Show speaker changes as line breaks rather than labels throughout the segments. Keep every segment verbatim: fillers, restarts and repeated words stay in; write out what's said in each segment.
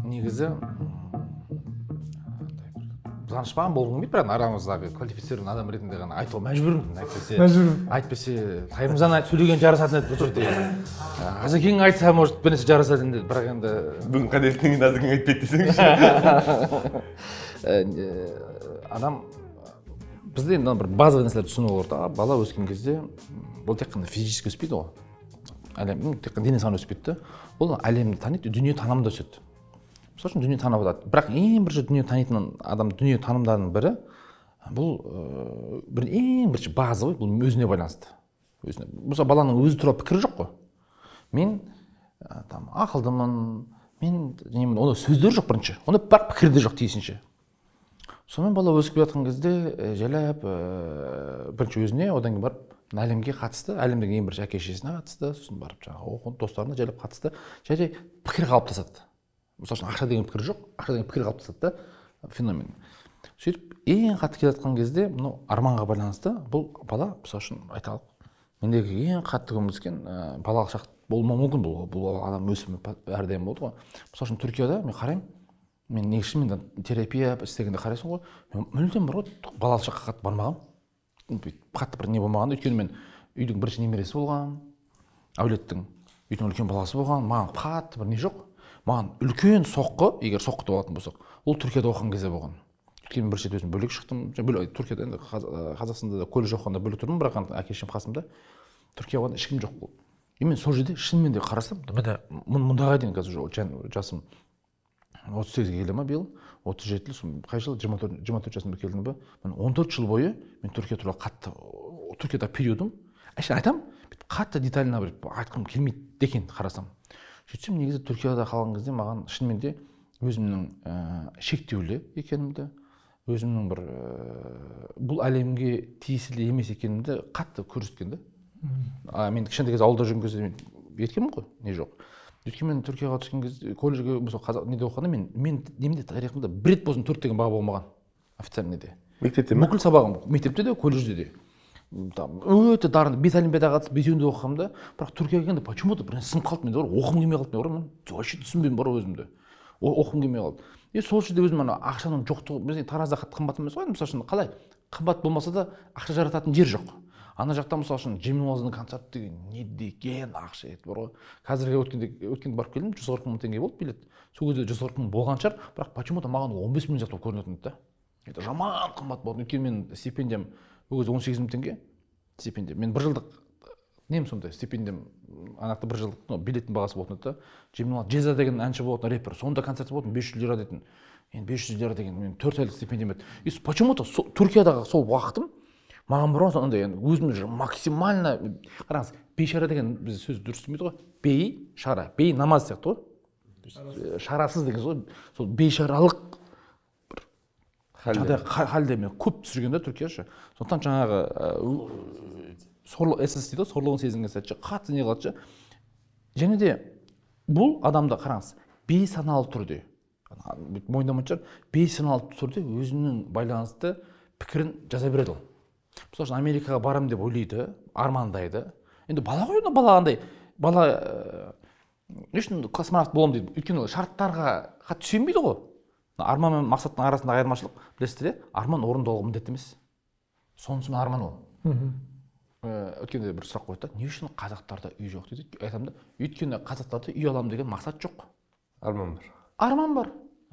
негізі данышпан болғым келмейді, бірақ арамыздағы квалифицированный адам ретінде ғана айтуға мәжбүрмін. Әйтпесе, әйтпесе Тайымжан сөйлеген жарасатын еді бұл жерде. Азекең айтса, может, бір нәрсе жарасатын еді, бірақ енді
бүгін қаделіктен Азекең айтпайды десеңші.
Адам бізде енді бір базовый нәрселерді түсіну керек. Бала өскен кезде бұл тек қана физически өспейді ғой. Әлем тек қана дене саны өспейді. Ол әлемді таниды, дүние танымда өседі. Мысалы үшін дүние танып алады. Бірақ ең бірінші дүние танитын адам, дүние танымдарының бірі бұл бір ең бірінші базовый, бұл өзіне байланысты. Мысалы баланың өзі туралы пікірі жоқ қой. Мен там ақылдымын, мен немін, онда сөздері жоқ бірінші. Онда бірақ пікірі де жоқ тиісінше. Сонымен бала өсіп жатқан кезде жайлап бірінші өзіне, одан кейін барып әлемге қатысты, әлемдегі ең бірінші әке-шешесіне қатысты, сосын барып жаңағы оқыған достарына жайлап қатысты, жай пікір қалыптасады. Мысалы үшін ақша деген пікір жоқ, ақша деген пікір қалыптасады да, феномен. Сөйтіп ең қатты келе жатқан кезде, мынау арманға байланысты, бұл бала, мысалы үшін айталық, мендегі ең қатты көміліскен балалық шақ болмауы мүмкін, бұл бұл адам өсімі әрдайым болды ғой. Мысалы үшін Түркияда мен қараймын, мен негізі мен терапия істегенде қарайсың ғой, мен мүлдем бар ғой, балалық шаққа қатты бармағанмын. Қатты бір не болмағанда, өйткені мен үйдің бірінші немересі болған, әулеттің үйдің үлкен баласы болған, маған қатты бір не жоқ. Маған үлкен соққы, егер соққы болатын болсақ, ол Түркияда оқыған кезде болған. Өйткені бірінші рет өзім бөлек шықтым. Түркияда енді Қазақстанда да колледж оқығанда бөлек тұрдым, бірақ әке-шешем қасымда. Түркия болғанда ешкім жоқ болды. И мен сол жерде шынымен де қарасам, міне мұндағай дейін қазір жасым отыз сегізге келді ма биыл, отыз жеті жыл, қай жылы жиырма төрт жасымда келдім ба, мен он төрт жыл бойы мен Түркия туралы қатты, Түркияда периодым, әшейін айтамын, қатты детально бір айтқым келмейді екен қарасам. Сөйтсем негізі Түркияда қалған кезде маған шынымен де өзімнің шектеулі екенімді, өзімнің бір бұл әлемге тиесілі емес екенімді қатты көрсеткен де. Мен кішкентай кезде ауылда жүрген кезде мен еткенмін ғой, не жоқ. Өйткені мен Түркияға түскен кезде колледжге қазақ неде оқығанда мен мен немде тарихымда бір рет болсын төрт деген баға болмаған официальный неде.
Мектепте ме?
Бүкіл сабағым мектепте де, колледжде де. Там өте дарынды бес олимпиадаға қатысып бесеуінде оқығанмда, бірақ Түркияға келгенде почему-то бір сынып қалды менде, оқығым келмей қалды менде, мен вообще түсінбедім бар өзімді. Оқығым келмей қалды. И сол жерде өзім ана ақшаның жоқтығы, бізде Таразда қатты қымбат емес қой, мысалы үшін қалай қымбат болмаса да ақша жарататын жер жоқ. Ана жақта мысалы үшін Жемнуазының концерті деген не деген ақша еді бар ғой. Қазірге өткенде өткенде барып келдім, жүз қырық мың теңге болды билет. Сол кезде жүз қырық мың болған шығар, бірақ почему-то маған он бес мың сияқты көрінетін еді да. Это жаман қымбат болды. Өйткені мен стипендиям ол кезде он сегіз мың теңге стипендия. Мен бір жылдық нем сондай стипендиям, анақты бір жылдық билеттің бағасы болатын еді да. Жемнуаз Джеза деген әнші болатын рэпер, сонда концерті болатын бес жүз лира дейтін. Енді бес жүз лира деген мен төрт айлық стипендиям еді. И почему-то Түркиядағы сол уақытым маған бұрын сондай өзімді максимально қараңыз, бейшара деген біз сөз дұрыс түсінбейді ғой. Бей шара, бей намаз сияқты ғой. Шарасыз деген сол сол бейшаралық бір халде мен көп түсірген де Түркияшы. Сондықтан жаңағы сорлық эссенс дейді ғой, сорлығын сезінген сәтше қатты не қылады. Және де бұл адамда қараңыз, бейсаналы түрде, мойындамайтын шығар, бейсаналы түрде өзінің байланысты пікірін жаза береді ол. Мысалы үшін Америкаға барам деп ойлайды, армандайды. Енді бала ғой, бала андай, бала не үшін космонавт болам дейді. Өйткені шарттарға қатты сүйенбейді ғой. Арман мен мақсаттың арасындағы айырмашылық білесіздер, арман орындалуға міндетті емес. Сонысымен арман ол. Өткенде бір сұрақ қойды, не үшін қазақтарда үй жоқ дейді. Айтамын да, өйткені қазақтарда үй алам деген мақсат жоқ.
Арман бар.
Арман бар.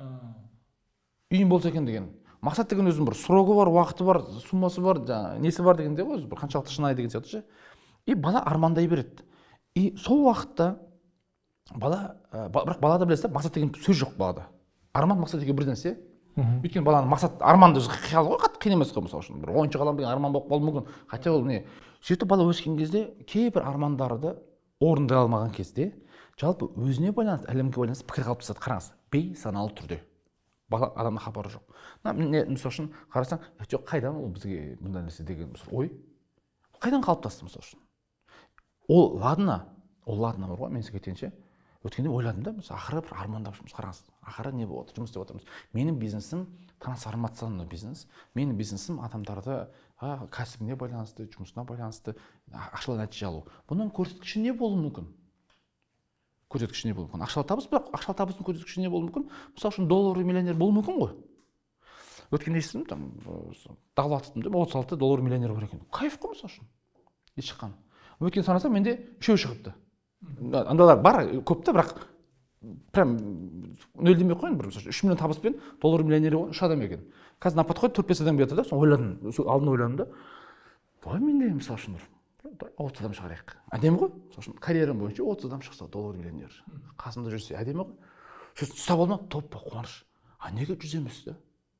Үйім болса екен деген. Мақсат деген өзінің бір срогы бар, уақыты бар, суммасы бар, несі бар дегенде ғой, бір қаншалықты шынайы деген сияқты ше. И бала армандай береді. И сол уақытта бала, бірақ балада білесіздер, мақсат деген сөз жоқ балада. Арман мақсат деген бір нәрсе. Өйткені баланың мақсат, арманды қиял ғой, қатты қиын емес қой, мысалы үшін. Бір ойыншық алам деген арман болып қалуы мүмкін. Хотя ол не? Сөйтіп бала өскен кезде кейбір армандарды орындай алмаған кезде, жалпы өзіне байланысты, әлемге байланысты пікір қалыптасады. Қараңыз, бейсаналы түрде. Бала адамның хабары жоқ. Мысалы үшін қарасаң, жоқ қайдан ол бізге бұндай нәрсе деген ой. Қайдан қалыптасты мысалы үшін? Ол ладно, ол ладно бар ғой, мен сізге айтайыншы. Өткенде ойладым да, мысалы ақыры бір армандап жұмыс қараңыз. Ақыры не болады? Жұмыс істеп отырмыз. Менің бизнесім трансформационный бизнес. Менің бизнесім адамдарды кәсібіне байланысты, жұмысына байланысты ақшалай нәтиже алу. Бұның көрсеткіші не болуы мүмкін? көрсеткіші не болуы мүмкін? Ақшалы табыс, бірақ ақшалы табыстың көрсеткіші не болуы мүмкін? Мысалы үшін доллары миллионер болуы мүмкін ғой. Өткенде естідім, там дағлат еттім деп отыз алты доллар миллионер бар екен. Кайф қой мысалы үшін. Ес шыққан. Өткен санасам менде үшеу шығыпты. Андайлар бар, көп та, бірақ прям нөл демей қойын, бір үш миллион табыспен доллар миллионері үш адам екен. Қазір на подходе төрт бес адам келді да, соны ойладым, алдын ойладым да. Ой, менде мысалы үшін отыз адам шығарайық. Әдемі ғой? Мысалы үшін карьерам бойынша отыз адам шықса доллар миллионер. Қасымда жүрсе әдемі ғой? Сөйтіп ұстап алдым, топ қуаныш. А неге жүз емес та?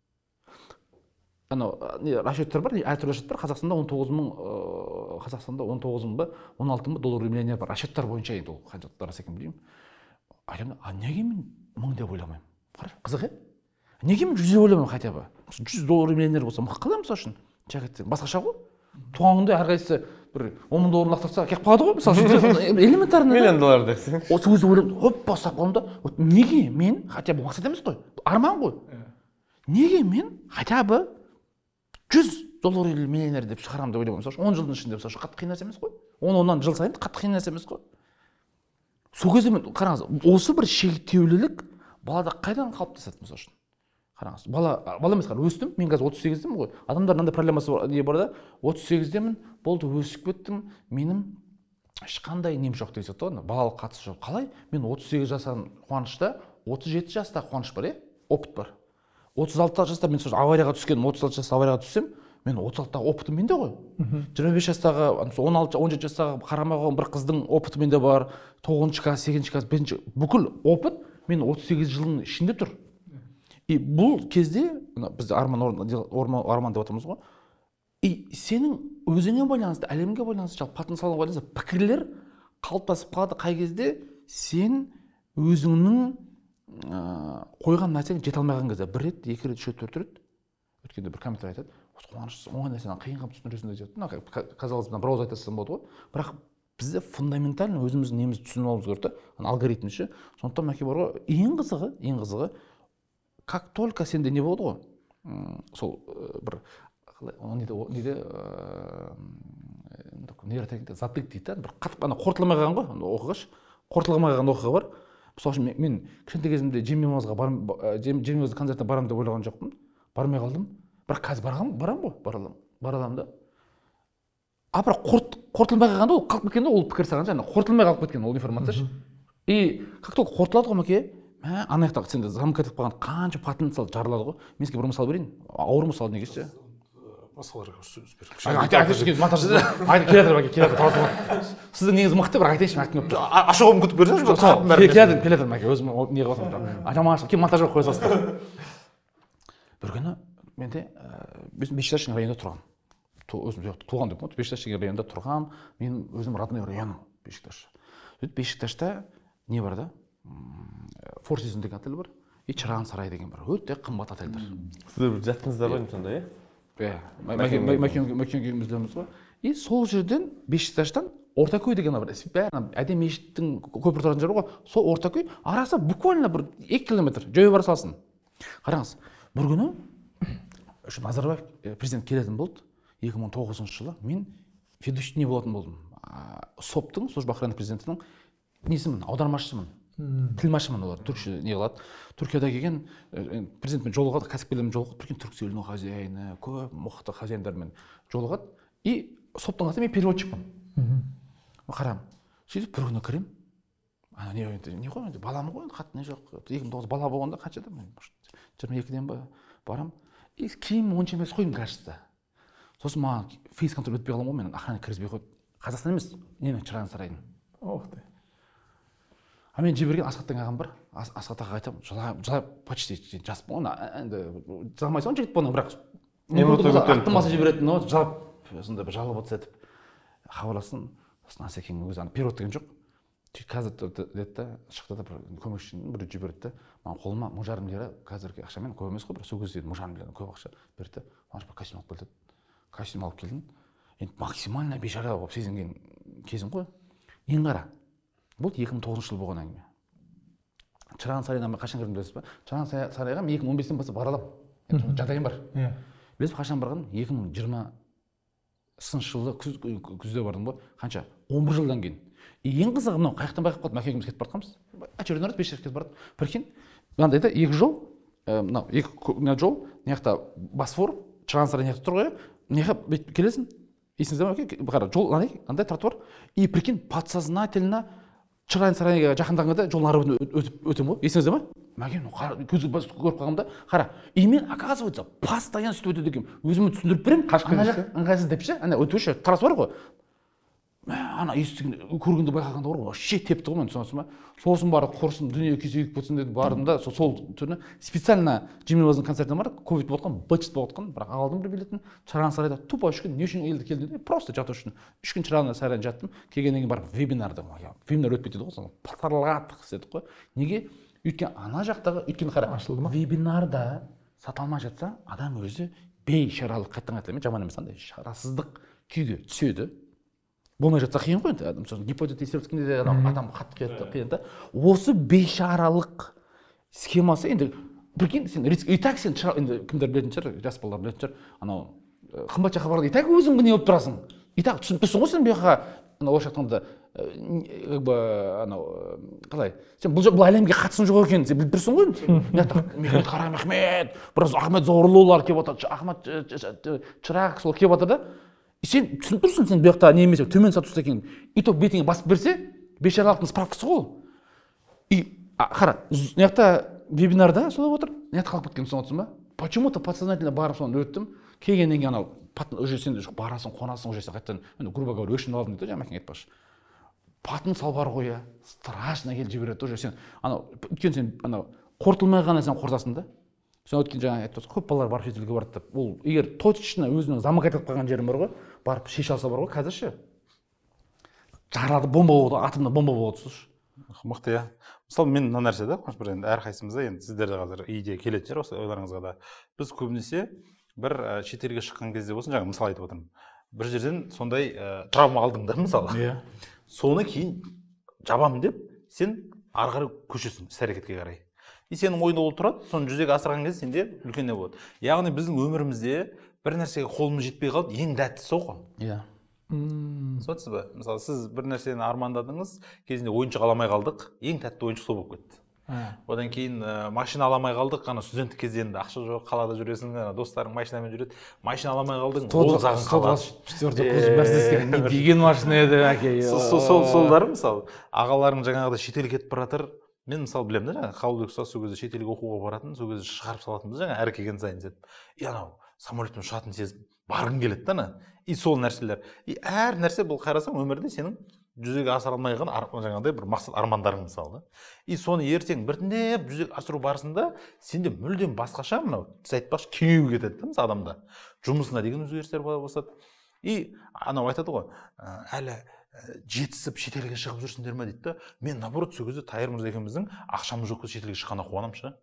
Анау не расчеттер бар, әртүрлі расчет бар. Қазақстанда он тоғыз мың, Қазақстанда он тоғыз мың ба, он алты мың доллар миллионер бар. Расчеттер бойынша енді ол қанша рас екен білмеймін. Айтамын, а неге мен мың деп ойламаймын? Қарашы, қызық е? Неге мен жүз деп ойламаймын хотя бы? жүз доллар миллионер болса, қалай мысалы үшін? Жігіттер басқаша ғой. Туған күнде әрқайсысы бір он мың доллар лақтырса, келіп қалады ғой. Мысалы үшін элементарный.
Миллион доллар десең.
Осы өзі ойлап, опа, ұстап қалдым да. Неге мен хотя бы мақсат емес қой? Арман ғой. Неге мен хотя бы жүз доллар миллионер деп шығарамын деп ойлаймын. Мысалы үшін он жылдың ішінде мысалы үшін қатты қиын нәрсе емес қой. он оннан жыл сайын қатты қиын нәрсе емес қой. Сол кезде мен қараңыз, осы бір шектеулілік балада қайдан қалыптасады мысалы үшін? Қараңыз, бала бала емес, қара өстім. Мен қазір отыз сегіздемін ғой. Адамдар мынандай проблемасы бар да, отыз сегіздемін, болды өсіп кеттім. Менің ешқандай нем жоқ деген сияқты ғой. Балалық қатысы жоқ. Қалай? Мен отыз сегіз жастан қуанышта, отыз жеті жаста қуаныш бар, е? Опыт бар. отыз алты жаста мен сол аварияға түскенмін, отыз алты жаста аварияға түссем, мен отыз алтыдағы опытым менде ғой. жиырма бес жастағы, он алты он жеті жастағы қарамай қойған бір қыздың опыты менде бар. тоғызыншы класс, сегізінші класс, бесінші бүкіл опыт мен отыз сегіз жылдың ішінде тұр. И бұл кезде біз арман арман деп атамыз ғой. И сенің өзіңе байланысты, әлемге байланысты, жалпы потенциалға байланысты пікірлер қалыптасып қалады қай кезде сен өзіңнің қойған нәрсеге жете алмаған кезде. Бір рет, екі рет, үш рет, төрт рет. Өткенде бір комментарий айтады, қуаныш, оңай нәрсені қиынға түсіндіресің деп. Казалось, бірауыз айта салсам болады ғой. Бірақ бізде фундаментально өзіміздің немізді түсініп алуымыз керек та, алгоритм ше. Сондықтан мәке бар ғой, ең қызығы, ең қызығы, как только сенде не болады ғой, сол бір неде нейротехникада затык дейді да, бір қатып ана қорытылмай қалған ғой, оқығаш, қорытылмай қалған оқиға бар. Мысалы үшін мен кішкентай кезімде Джемимозға барам, Джемимозды концертіне барамын деп ойлаған жоқпын, бармай қалдым. Бірақ қазір барамын ғой, бара аламын, бара аламын да. А бірақ қорытылмай қалғанда ол қалып кеткен, ол пікір саған жаңа қорытылмай қалып кеткен ол информация ше. И как только қорытылады ғой мәке, мә ана жақта сенде замок етіп қалған қанша потенциал жарылады ғой. Мен сізге бір мысал берейін, ауыр мысал неге ше.
Басқаларға сөз беріп.
Айтайыншы, монтаж айтып келеді мәке, келеді талқылап. Сіздің негізі мықты, бірақ айтайыншы мәке көп.
Ашығым күтіп берсеңіз.
Келеді, келеді мәке, өзім не қылып отырмын. Ажамашы, кем монтаж қоя салсыздар. Бір күні менде Бешикташтың районында тұрғам. Өзім туған деп қойды, Бешикташтың районында тұрғам. Мен өзім родной районым Бешикташ. Сөйтіп Бешикташта не бар да? Four Seasons деген отель бар. И Чыраған сарай деген бар. Өте қымбат отельдер.
Сіздер жаттыңыздар ғой сонда, е?
Иә, мәкеңіміздеміз ғой. И сол жерден Бешикташтан Ортакөй деген бар. Бәрі әдемі мешіттің көпір тұратын жері ғой. Сол Ортакөй арасы буквально бір екі километр жаяу бара салсын. Қараңыз, бір күні Назарбаев президент келетін болды. екі мың он тоғызыншы жылы мен ведущий не болатын болдым. СОПтың, служба охраны президентінің несімін, аудармашысымын. Тілмашымын олар, түркше не қылады. Түркияда келген президентмен жолығады, кәсіпкерлермен жолығады, бірген түрік елінің хозяйыны, көп мықты хозяиндармен жолығады. И СОПтың аты мен переводчикпін. Қарам, сөйтіп бір күні кірем. Ана не не ғой, балам ғой, қатты не жоқ. екі мың тоғыз бала болғанда қаншада мен? жиырма екіден ба барам. И киім онша емес қойым кажется. Сосын маған фейс контроль өтпей қалам ғой, мен охрана кіргізбей қойды. Қазақстан емес, ненің Чыраған сарайының.
Ох ты.
А мен жіберген Асхаттың ағам бар. Асхат аға айтамын, жылап, жылап почти жаспын ғой. Енді жыламайсың, жігіт болған, бірақ аттымаса жіберетін, жылап, сонда бір жалып отса етіп хабарласын. Сосын Асекеңнің өзі перевод деген жоқ. Қазір деді да, шықты да бір көмекшінің бір жіберді. Маған қолыма мың жарым лира қазіргі ақшамен көп емес қой, бірақ сол кезде мың жарым лирадан көп ақша берді. Маған бір костюм алып келді. Костюм алып келдім. Енді максимально бейшара болып сезінген кезім ғой. Ең қара. Бұл екі мың тоғызыншы жыл болған әңгіме. Чыраған сарайына қашан кірдім білесіз ба? Чыраған сарайға мен екі мың он бестен бастап бара аламын. Жағдайым бар. Білесіз қашан барғаным? екі мың жиырмасыншы жылы күзде бардым ғой. Қанша? он бір жылдан кейін. ең қызығы мынау қай жақтан байқап қалдым, әке екеуміз кетіп бара жатқанбыз, очередной раз бес кетіп бара жатып, прикинь, мынандай да екі жол, мынау екі жол, мына жақта Босфор, Чырғансарай мына жақта тұр ғой, мына жаққа бүйтіп келесің, есіңізде ме, қара жол андай тротуар, и прикинь, подсознательно Чырғансарайға жақындағанда жолдың ары өтіп өтемін ғой, есіңізде ме? Мәкен көзі көріп қалғанда, қара, и мен, оказывается, постоянно сөйтіп өтеді екенмін, өзіме түсіндіріп беремін, ана жақ ыңғайсыз деп ше, ана өтуші трасса бар ғой, ана естіген көргенде байқағанда бар ғой, вообще тепті ғой, мен түсінесің ба? Сосын барып құрсын, дүние күйзеліп кетсін деді, бардым да, сол түріне специально Жемелбаздың концертіне барып, ковид болып жатқан, быт болып жатқан, бірақ алдым бір билетін, Чырғансарайда тупо үш күн, не үшін елді келдім, просто жату үшін үш күн Чырғансарайдан жаттым, келгеннен кейін барып вебинарды, вебинар өтпейді ғой, соны патарлатық істедік қой. Неге? Өйткені ана жақтағы, өйткені қара, вебинарда сата алмай жатса, адам өзі бейшаралық, қайттан қайталаймын, жаман емес андай шарасыздық күйге түседі. Болмай жатса қиын ғой енді, адам гипотез тексеріп өткенде де адам қатты қиын да. Осы бейшаралық схемасы енді прикинь, сен и так сен енді кімдер білетін шығар, жас балалар білетін шығар, анау қымбат жаққа барғанда и так өзің не болып тұрасың. И так түсініп тұрсың ғой сен бұл жаққа, анау орысша айтқанда как бы анау қалай, сен бұл бұл әлемге қатысың жоқ екенін сен біліп тұрсың ғой. Мехмет Қарам Ахмет, біраз Ахмет Зауырлаулар келіп жатыр, Ахмет Чырақ сол келіп жатыр да. Сен түсініп тұрсың, сен бұл жақта не емес, төмен статуста екенін. И то бетіңе басып берсе, бейшаралықтың справкасы ғой. И қара, мына жақта вебинарда солай отыр, мына жақта қалып кеткен соң отырсың ба? Почему-то подсознательно барып соны өттім. Келгеннен кейін анау уже сен барасың, қонасың, уже сен қайтадан, грубо говоря, өшін алдым дейді, жаңа мәкең айтпақшы. Патын сал бар ғой, страшно келіп жібереді уже сен. Анау, өйткені сен анау қорытылмай ғана сен қорытасың да. Сен өткен жаңа айтып көп балалар барып шетелге барды деп. Ол егер точно өзінің замок айтып қалған жерім бар ғой, барып шеше алса бар ғой, қазір ше. Жарады бомба болды, атомда бомба болды слушай.
Мықты иә. Мысалы мен мына нәрсе да, қош бір енді әрқайсымыз да енді сіздер де қазір идея келетін шығар осы ойларыңызға да. Біз көбінесе бір шетелге шыққан кезде болсын, жаңа мысал айтып отырмын. Бір жерден сондай травма алдың да мысалы. Иә. Соны кейін жабамын деп сен ары қарай көшесің іс әрекетке қарай. И сенің ойында ол тұрады, соны жүзеге асырған кезде сенде үлкен не болады. Яғни біздің өмірімізде бір нәрсеге қолымыз жетпей қалды, ең дәттісі сол ғой.
Иә.
Түсінесіз ба? Мысалы, сіз бір нәрсені армандадыңыз, кезінде ойыншық аламай қалдық, ең тәтті ойыншық сол болып кетті. Одан кейін машина аламай қалдық, ана студенттік кезде енді ақша жоқ, қалада жүресің, достарың машинамен жүреді, машина аламай қалдың, ол жағын қалады.
Четвертый курс бәрсізден не деген машина еді, әке.
Солдар мысалы, ағаларың жаңағыда шетелге кетіп бара жатыр. Мен мысалы білемін да, жаңа Қабылбек ұстаз сол кезде шетелге оқуға баратын, сол кезде шығарып салатынбыз жаңа әр келген сайын деді. И анау самолетпен ұшатын сезіп барғың келеді да ана. И сол нәрселер. И әр нәрсе бұл қарасаң өмірде сенің жүзеге асыра алмай қалған жаңағыдай бір мақсат армандарың мысалы да. И соны ертең біртіндеп жүзеге асыру барысында сенде мүлдем басқаша мынау сіз айтпақшы кеңею кетеді да мысалы адамда. Жұмысына деген өзгерістер бола бастады. И анау айтады ғой, әлі жетісіп шетелге шығып жүрсіңдер ме дейді да. Мен наоборот сол кезде Тайыр мырза екеуміздің ақшамыз жоқ кезде шетелге шыққанына қуанамын ше.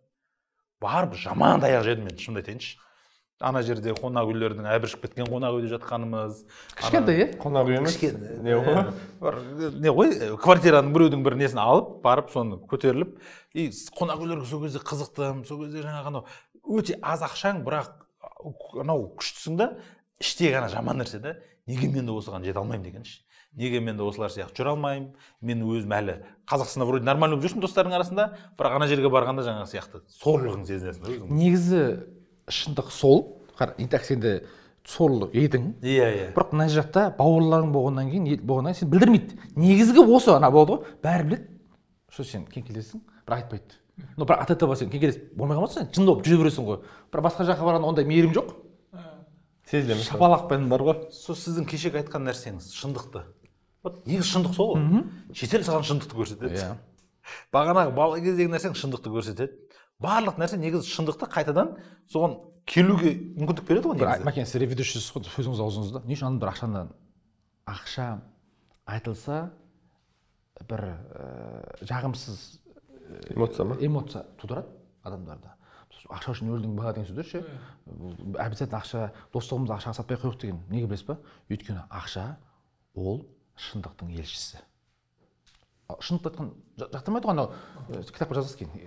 Барып жаман таяқ жедім мен, шынымды айтайыншы. Ана жерде қонақ үйлердің әбіршіп кеткен қонақ үйде жатқанымыз.
Кішкентай иә?
Қонақ үй емес. Не ғой?
Не ғой? Квартираның біреудің бір несін алып, барып соны көтеріліп, и қонақ үйлерге сол кезде қызықтым, сол кезде жаңағы анау өте аз ақшаң, бірақ анау күштісің да, іштегі ана жаман нәрсе да, неге мен де осыған жете алмаймын дегенші. Неге мен де осылар сияқты жүре алмаймын, мен өзім әлі Қазақстанда вроде нормально болып жүрсің достарың арасында, бірақ ана жерге барғанда жаңағы сияқты сорлығың сезінесің өзің.
Негізі шындық сол, қара, и так сенде сорлы едің.
Иә, иә.
Бірақ мына жақта бауырларың болғаннан кейін, болғаннан кейін сен білдірмейді. Негізгі осы ана болады ғой, бәрі біледі. Что сен кен келесің, бірақ айтпайды. Но бірақ от этого сен кен келесің, болмай қалмаса сен жынды болып жүре бересің ғой. Бірақ басқа жаққа барғанда ондай мейірім жоқ.
Сезілеміз.
Шапалақпен бар ғой.
Сол сіздің кешегі айтқан нәрсеңіз шындықты. Вот негізі шындық сол ғой. Шетел саған шындықты көрсетеді.
Иә.
Бағанағы бала кездегі нәрсең шындықты көрсетеді. Барлық нәрсе негізі шындықты қайтадан соған келуге мүмкіндік береді ғой негізі.
Мәкен, сіз реведущісіз ғой, сөзіңіз аузыңызда. Не үшін ана бір ақшадан ақша айтылса бір жағымсыз
эмоция ма?
Эмоция тудырады адамдарда. Ақша үшін өлдің ба деген сөздер ше. Обязательно ақша, достығымызды ақшаға сатпай қойық деген. Неге білесіз ба? Өйткені ақша ол шындықтың елшісі. Шындықты айтқан жақтырмайды ғой анау кітапқа жазасыз кейін.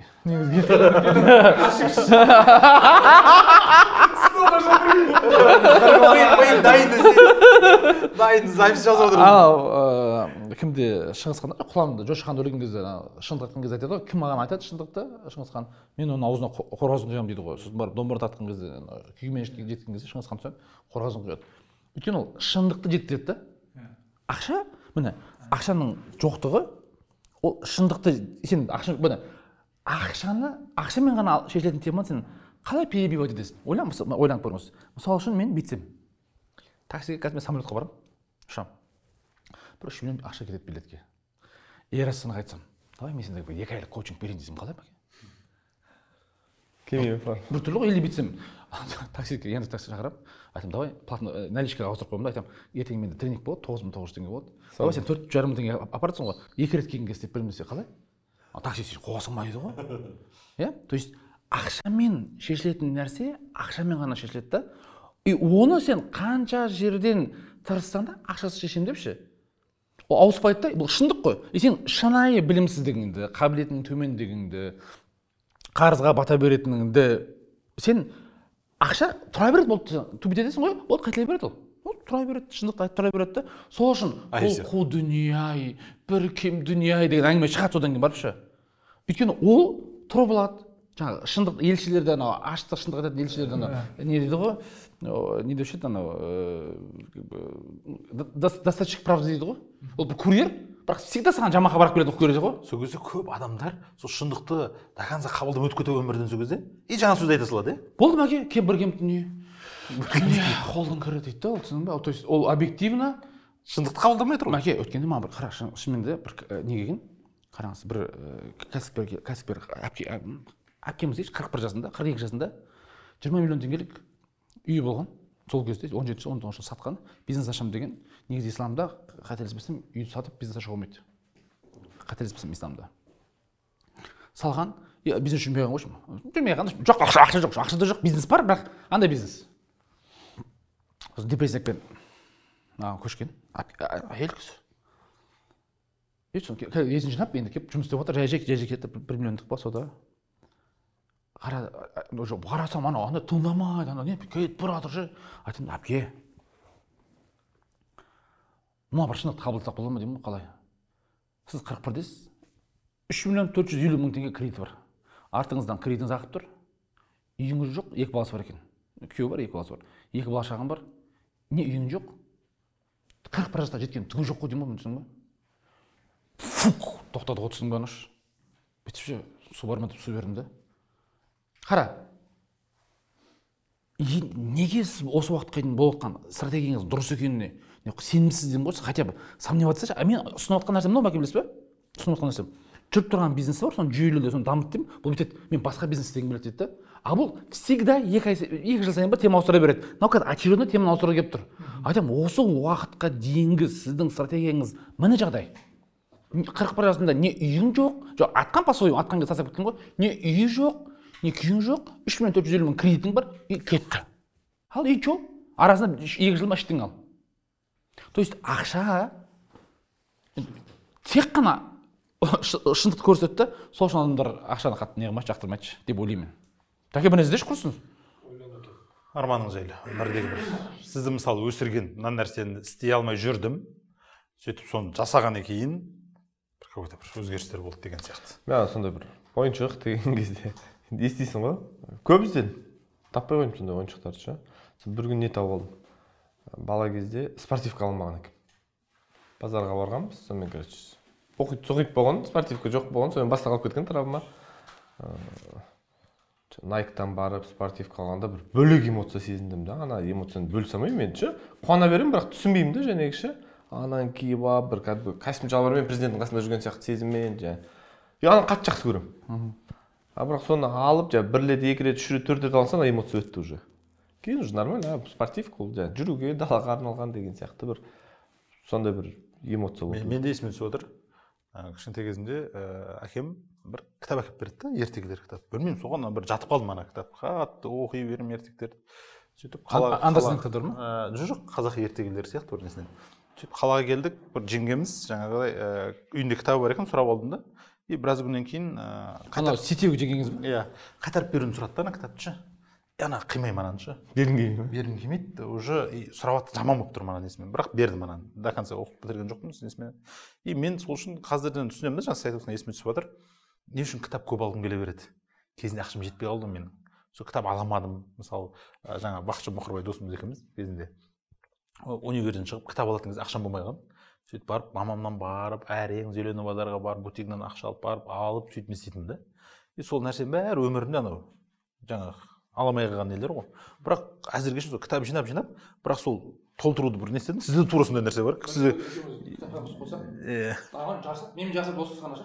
дайын запись жазып отырмын.
Анау кімде Шыңғыс Хан құланды Жошы хан өлген кезде шындық айтқан кезде айтады ғой, кім маған айтады шындықты? Шыңғыс хан, мен оның аузына қорғасын құямын дейді ғой. Сосын барып домбыра тартқан кезде, күймен жеткен кезде Шыңғыс хан түседі, қорғасын құяды. Өйткені ол шындықты жеткізеді да. Ақша, міне, ақшаның жоқтығы, ол шындықты, сен ақша, міне, ақшаны, ақшамен ғана шешілетін теманы сен қалай перебивать етесің? Ойланып көріңіз. Мысалы үшін мен бүйтсем, таксиге қазір мен самолетқа барамын, ұшамын. Бір үш миллион ақша кетеді билетке. Ер астана айтсам, давай мен сендерге бір екі айлық коучинг берейін десем, қалай ма?
Келмей бар.
Бір түрлі ғой, или бүйтсем, таксиге енді такси шақырамын, айтамын, давай платно наличкаға ауыстырып қоямын да, айтамын, ертең менде тренинг болады, тоғыз мың тоғыз жүз теңге болады. Давай сен төрт жарым мың теңге апаратсың ғой, екі рет келген кезде істеп беремін десе, қалай? Такси сен қуасың ба дейді ғой. Иә? То есть ақшамен шешілетін нәрсе ақшамен ғана шешіледі да. И оны сен қанша жерден тырыссаң да ақшасы шешем депші. Ол ауыспайды да, бұл шындық қой. И сен шынайы білімсіздігіңді, қабілетіңнің төмендігіңді, қарызға бата беретініңді сен ақша тұра береді болды, түбіт етесің ғой, болды қайталай береді ол. Ол тұра береді, шындықты айтып тұра береді да. Сол үшін ол қу дүние-ай, бір кем дүние-ай деген әңгіме шығады содан кейін барыпшы. Өйткені ол тұрып алады. Жаңағы шындық елшілерді анау аштық шындық айтатын елшілерді анау не дейді ғой, не деуші еді анау достаточно правды дейді ғой. Ол бір курьер, бірақ всегда саған жаман хабар береді курьер ғой.
Сол кезде көп адамдар сол шындықты до конца қабылдап өтіп кетеді өмірден сол кезде. И жаңа сөз айта салады, иә?
Болды ма әке? Кем бір кем дүние. Дүние қолдан кіреді дейді да, ол түсіндің бе? То есть ол объективно
шындықты қабылдамай тұр ғой.
Әке, өткенде маған бір қара шынымен де бір не келген? Қараңыз, бір кәсіпкер кәсіпкер әпкеміз дейші, қырық бір жасында, қырық екі жасында жиырма миллион теңгелік үйі болған. Сол кезде он жетінші он тоғызыншы жылы сатқан, бизнес ашамын деген. Негізі исламда қателеспесем үйді сатып бизнес ашуға болмайды. Қателеспесем исламда. Салған, бизнес жүрмеген қойшы. Жүрмеген, жоқ, ақша, ақша жоқ, ақша да жоқ, бизнес бар, бірақ андай бизнес. Сосын депрессиямен көшкен. Әйел кісі. Есін жинап, енді келіп жұмыс істеп отыр, жай-жай кетті, бір миллиондық ба сода. Қарасам, анау, анда тыңдамайды, анда не, кетіп бұратыр же. Айтын, әпке. Мұна бір шындықты қабылдасақ бола ма деймін, қалай? Сіз қырық бірдесіз, үш миллион төрт жүз елу мың теңге кредит бар. Артыңыздан кредитіңіз ақып тұр. Үйіңіз жоқ, екі баласы бар екен. Күйеуі бар, екі баласы бар. Екі бала шағың бар. Не үйің жоқ? қырық бір жасқа жеткен түгі жоқ қой деймін ба, түсің ба? Фук, тоқтады ғой түсің ба, аныш. Бітіпше, су бар ма деп су бердім да. Қара, неге сіз осы уақытқа дейін болып жатқан стратегияңыз дұрыс екеніне сенімсіз деймін ғой, хотя бы сомневаться. Мен ұсынып жатқан нәрсем мынау, білесіз бе? Ұсынып жатқан нәрсем. Жүріп тұрған бизнесі бар, соны жүйелі соны дамыт деймін. Бұл бүйтеді, мен басқа бизнес істегім келеді дейді да. А бұл всегда екі жыл сайын бір тема ауыстыра береді. Мынау қазір очередной теманы ауыстыруға келіп тұр. Айтамын, осы уақытқа дейінгі сіздің стратегияңыз міне жағдай. қырық бір жасында не үйің жоқ, жоқ, атқан по своему, атқан кезде тастап кеткен ғой, не үйі жоқ, не күйің жоқ, үш миллион төрт жүз елу мың кредитің бар, и кетті. Ал үй жоқ, арасында екі жыл ма іштің ал. То есть ақша тек қана шындықты көрсетті, сол үшін адамдар ақшаны қатты не қылмайды, жақтырмайды деп ойлаймын. Тәке бір іздеші құрсын.
Арманың жайлы, өмірдегі бір. Сізді мысалы өсірген мына нәрсені істей алмай жүрдім, сөйтіп соны жасағаннан кейін бір какой-то бір өзгерістер болды деген сияқты.
Мен сондай бір ойыншық деген кезде естисің ғой, көп іздедім, таппай қойдым сондай ойыншықтарды ше. Бір күн не тауып алдым. Бала кезде спортивка алмаған екен. Базарға барғанбыз, сонымен короче. Оқиды, соғиды болған, спортивка жоқ болған, сонымен баста қалып кеткен тарабыма. Найктан барып, спортивка алғанда бір бөлек эмоция сезіндім да. Ана эмоцияны бөлісе алмаймын мен ше. Қуана беремін, бірақ түсінбеймін да жәнегі ше. Анан киіп алып, бір кәдімгі костюм шалбармен президенттің қасында жүрген сияқты сезіммен жа. И аны қатты жақсы көремін. А бірақ соны алып, жа бір рет, екі рет, үш рет, төрт рет алсаң, эмоция өтті уже. Кейін уже нормально, спортивка ол жа жүруге, далаға арналған деген сияқты бір сондай бір эмоция болды.
Менде есіме түсіп отыр. Кішкентай кезімде әкем бір кітап әкеліп берді да, ертегілер кітап. Білмеймін, соған бір жатып қалдым ана кітап. Қатты оқи беремін ертектерді. Сөйтіп қалаға
Андерсен кітаптары ма?
Жоқ, қазақ ертегілері сияқты бір нәрседен. Сөйтіп қалаға келдік, бір жеңгеміз жаңағыдай үйінде кітабы бар екен, сұрап алдым да. И біраз күннен кейін
қайтарып сетеуге жеңгеңіз бе?
Иә, қайтарып беруін сұрады да ана кітапты. ана қимаймын ананы ше,
бергің келмей ма?
бергім келмейді уже, и сұрап жатты, жаман болып тұр маған несімен, бірақ бердім ананы, до конца оқып бітірген жоқпын несімен. И мен сол үшін қазірден түсінемін да, жаңа сіз айтып отқан есіме түсіп жатыр, не үшін кітап көп алғым келе береді, кезінде ақшам жетпей қалды менің, сол кітап аламадым. Мысалы жаңа Бақытжан Мұқырбай досымыз екеуміз кезінде универден шығып кітап алатын кезде ақшам болмай қалған, сөйтіп барып мамамнан барып әрең Зеленый базарға барып бутигінен ақша алып барып алып сөйтіп не істейтінмін да. И сол нәрсенің бәрі өмірімде анау жаңағы аламай қалған нелер ғой. Бірақ әзірге сол кітап жинап жинап, бірақ сол толтыруды бір не істедім. Сізде тура сондай нәрсе бар. Сізде
мен жасап досыз ғана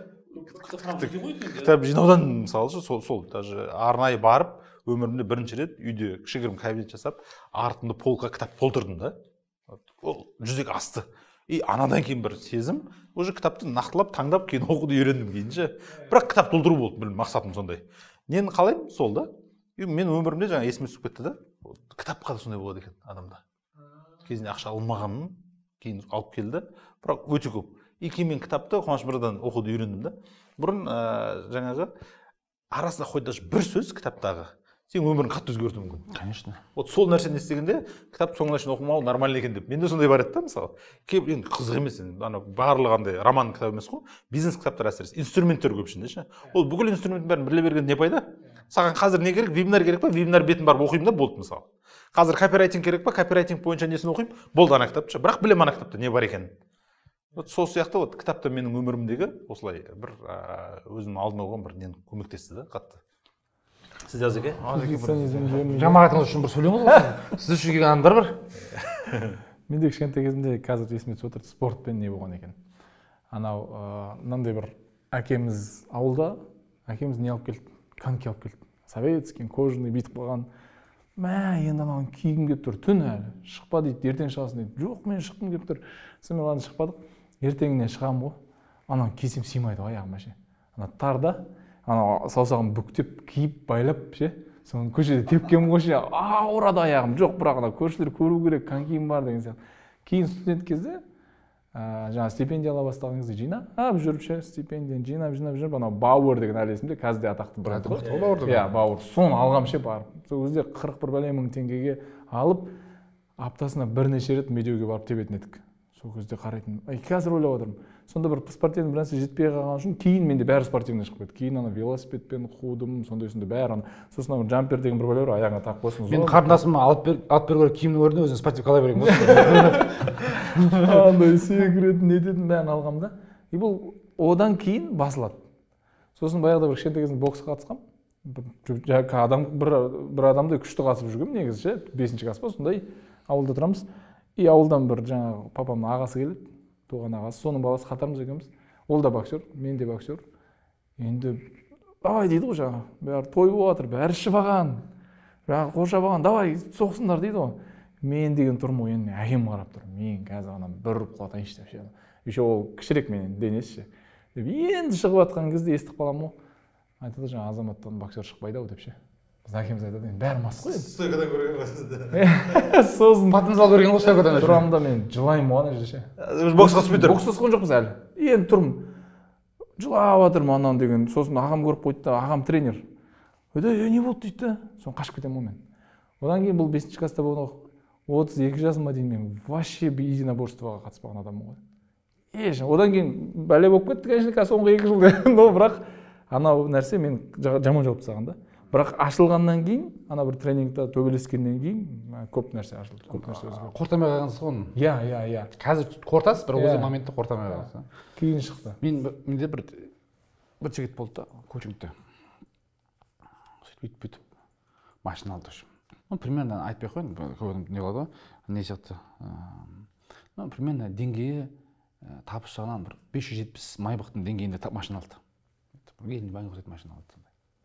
кітап жинаудан мысалы сол сол даже арнайы барып өмірімде бірінші рет үйде кішігірім кабинет жасап, артында полка кітап толтырдым да. Ол жүзек асты. И анадан кейін бір сезім, уже кітапты нақтылап, таңдап, кейін оқуды үйрендім кейінше. Бірақ кітап толтыру болды, білім, мақсатым сондай. Нені қалаймын? Сол да. И мен өмірімде жаңа есіме түсіп кетті да. Кітапқа да сондай болады екен адамда. Кезінде ақша алмағанмын, кейін алып келді, бірақ өте көп. И кейін мен кітапты Қуаныш Мырзадан оқуды үйрендім да. Бұрын жаңағы арасында қойды бір сөз кітаптағы сен өмірін қатты өзгертуі мүмкін.
Конечно.
Вот сол нәрсені естігенде кітап соңына шейін оқымау нормально екен деп. Менде сондай бар еді да, мысалы. Кейбір енді қызық емес, ана барлығы андай роман кітап емес қой. Бизнес кітаптар әсіресе инструменттер көп ішінде ше. Ол бүкіл инструменттің бәрін біле берген не пайда? Саған қазір не керек? Вебинар керек па? Вебинар бетін барып оқимын да, болды мысалы. Қазір копирайтинг керек па? Копирайтинг бойынша несін оқимын? Болды ана кітапты. Бірақ білемін ана кітапта не бар екенін. Вот сол сияқты вот кітапта менің өмірімдегі осылай бір өзімнің алдыма қойған бір нені көмектесті да, қатты. Сіз Азеке?
Жамағатыңыз үшін бір сөйлеңіз ғой. Сіз үшін келген адамдар бар.
Мен де кішкентай кезімде қазір есіме түсіп отыр, спортпен не болған екен. Анау мынандай бір әкеміз ауылда, әкеміз не алып келді? Коньки алып келді. Советский, кожаный бүйтіп қалған. Мә, енді анауын кигім келіп тұр, түн әлі. Шықпа дейді, ертең шығасың дейді. Жоқ, мен шыққым келіп тұр. Сонымен шықпадық. Ертеңіне шығамын ғой. Анауын кисем сыймайды аяғыма ше. Ана тарда, ана саусағын бүктеп, киіп, байлап ше. Соны көшеде тепкенмін ғой ше. Ауырады аяғым. Жоқ, бірақ ана көршілер көру керек, конькиім бар деген сияқты. Кейін студент кезде жаңа стипендия ала бастаған кезде жинап жүріп ше, стипендияны жинап жинап жүріп, ана Бауэр деген әлі есімде, қазір де атақты бренд ғой. Иә, Бауэр. Соны алғам ше барып. Сол кезде қырық бір бәле мың теңгеге алып, аптасына бірнеше рет медеуге барып тебетін едік. Сол кезде қарайтын. Ай, қазір ойлап отырмын. Сонда бір спортивный бір нәрсе жетпей қалған үшін кейін менде бәрі спортивный шығып кетті. Кейін ана велосипедпен қудым, сондай сондай бәрі. Сосын ана джампер деген бір бәле бар, аяғыңа тағып қойсың.
Мен қарындасыма алып бер, алып беру керек киімнің орнына өзім спортивка ала берейін ғой.
Андай секіретін, нететін бәрін алғам да. И бұл одан кейін басылады. Сосын баяғыда бір кішкентай кезімде боксқа қатысқам. Бір адам бір бір адамдай күшті қатысып жүргенмін негізі ше, бесінші класс па, сондай ауылда тұрамыз. И ауылдан бір жаңағы папамның ағасы келеді, туған ағасы, соның баласы қатарымыз екеуміз. Ол да боксер, мен де боксер. Енді давай дейді ғой жаңағы, бәрі той болып жатыр, бәрі ішіп алған, жаңағы қоршап алған, давай соқсындар дейді ғой. Мен деген тұрмын ғой, енді әкем қарап тұр. Мен қазір ана бір ұрып қалатайыншы деп ше. Еще ол кішірек менен денесі ше. Деп енді шығып жатқан кезде естіп қаламын ғой. Айтады жаңа азаматтан боксер шықпайды ау деп ше. Біздің әкеміз айтады, енді бәрі мас қой енді.
Стойкадан көрген ғой сізді.
Сосын
потенциал көрген ғой стойкадан.
Тұрамын да мен жылаймын ғой ана жерде ше.
Боксқа түспей тұр.
Боксқа түскен жоқпыз әлі. Енді тұрмын. Жылап жатырмын анан деген. Сосын ағам көріп қойды да, ағам тренер. Өй, не болды дейді да. Соны қашып кетемін ғой мен. Одан кейін бұл бесінші класста болған отыз екі жасыма дейін мен вообще единоборствоға қатыспаған адаммын ғой. Еш, одан кейін бәле болып кетті, конечно, соңғы екі жылда. Но бірақ анау нәрсе мен жаман жауап тастаған да. Бірақ ашылғаннан кейін, ана бір тренингта төбелескеннен кейін көп нәрсе ашылды, көп нәрсе өзгерді.
Қортамай қалғансыз ғой оны.
Иә, иә, иә.
Қазір қортасыз, бірақ осы моментте қортамай қаласыз.
Кейін шықты.
Мен менде бір бір жігіт болды да, коучингте. Сөйтіп бүйтіп машина алды. Ну, примерно айтпай ақ қояйын, көп адам не болады ғой, не сияқты. Ну, примерно деңгейі табыс жағынан бір бес жүз жетпіс Майбақтың деңгейінде машина алды. Елдің бәрін көрсететін машина алды.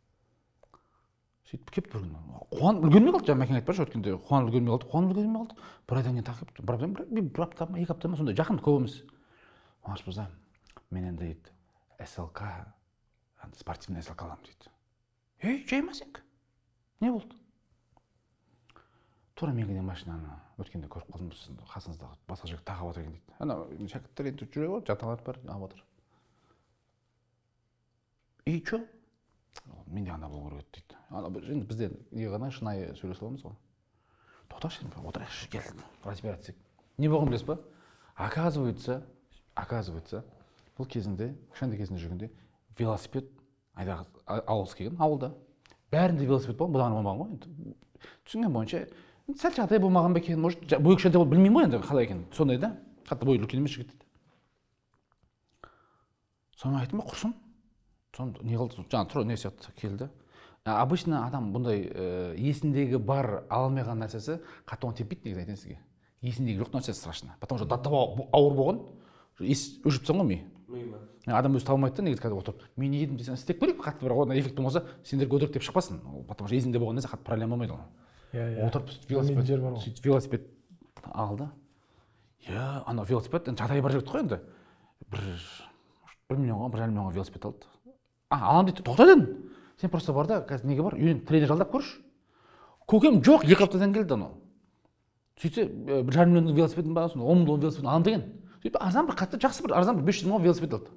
Сөйтіп келіп бір күні қуанып үлгермей қалды, жаңа мәкең айтпашы өткенде қуанып үлгермей қалды, қуанып үлгермей қалды. Бір айдан кейін тағы келіпті. Бір айдан бір апта ма, екі апта ма сондай жақын көп емес. Қуаныш мырза, мен енді дейді эс эл ка, спортивный эс эл ка аламын дейді. Ей, жаймасың. Не болды? Тура мен келген машинаны өткенде көріп қалдым, сіздің қасыңыздағы басқа жігіт тағып отыр екен дейді. Ана шәкірттер енді жүре ғой, жаталар бар, алып отыр. И че? мен де ана болу керек еді дейді. Ана енді бізде не ғана шынайы сөйлесе аламыз ғой. Тоқташы енді отырайықшы кел разбираться. Не болған білесіз ба? Оказывается, оказывается, бұл кезінде, кішкентай кезінде жүргенде велосипед айдағы ауылға келген ауылда. Бәрінде велосипед болған, бұдан болмаған ғой енді. Түсінген бойынша сәл жағдай болмаған ба екен, может, бойы кішкентай болып білмеймін ғой енді қалай екен. Сондай да, қатты бойы үлкен емес жігіт дейді. Соны айттым ба, құрсын. Соны не қылды, жаңа тұр не сияқты келді. Обычно адам бұндай есіндегі бар ала алмаған нәрсесі қатты оған теппейді негізі айтайын сізге. Есіндегі жоқ нәрсе страшно. Потому что даттап ауыр болған, ес өшіпсің ғой ми. Адам өзі таба алмайды да негізі қазір отырып. Мен не едім десең істеп көрейік, қатты бір одан эффект болмаса, сендерге өтірік деп шықпасын. Потому что есінде болған нәрсе қатты проблема болмайды ол. Отырып велосипед велосипед алды. Я ана велосипед жағдайы бар жігіт қой енді. Бір бір миллионға, бір жарым миллионға велосипед алды. А, алам дейді, тоқта дедің. Сен просто бар да, қазір неге бар? Үйден тренер жалдап көрші. Көкем жоқ, екі аптадан келді анау. Сөйтсе, бір жарым миллионның велосипедін ба, он миллион велосипедін алам деген. Сөйтіп арзан бір қатты жақсы бір арзан бір бес жүз мыңға велосипед алды.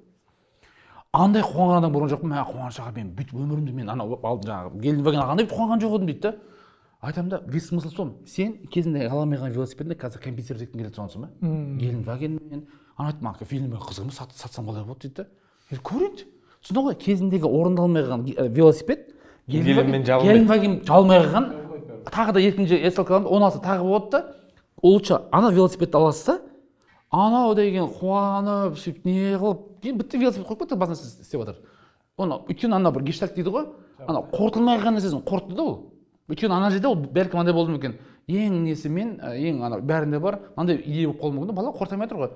Андай қуанған адам болған жоқпын. Мә қуаныш аға, мен бүйтіп өмірімді мен ана алды жаңағы Гелендваген алғанда бүйтіп қуанған жоқ едім дейді да. Айтамын да, весь смысл в том, сен кезінде ала алмаған велосипедіңді қазір компенсировать еткің келеді сонысы ма? Гелендваген ана айттым, ана фильмге қызығым сатсам қалай болады дейді да. Көрейді. Түсіндің ғой, кезіндегі орындалмай қалған велосипед Гелендваген жалмай қалған, тағы да екінші эсталкаланды, он алты тағы болады да, лучше ана велосипедті аласыз да, анау деген қуанып, сөйтіп не қылып, кейін бітті велосипед қойып кетті, басына істеп жатыр. Оны өйткені ана бір гештальт дейді ғой, ана қорытылмай қалған нәрсесін қорытты да ол. Өйткені ана жерде ол бәлкім андай болды ма екен, ең несі мен, ең ана бәрінде бар, андай идея болып қалуы мүмкін, бала қорытамай тұр ғой.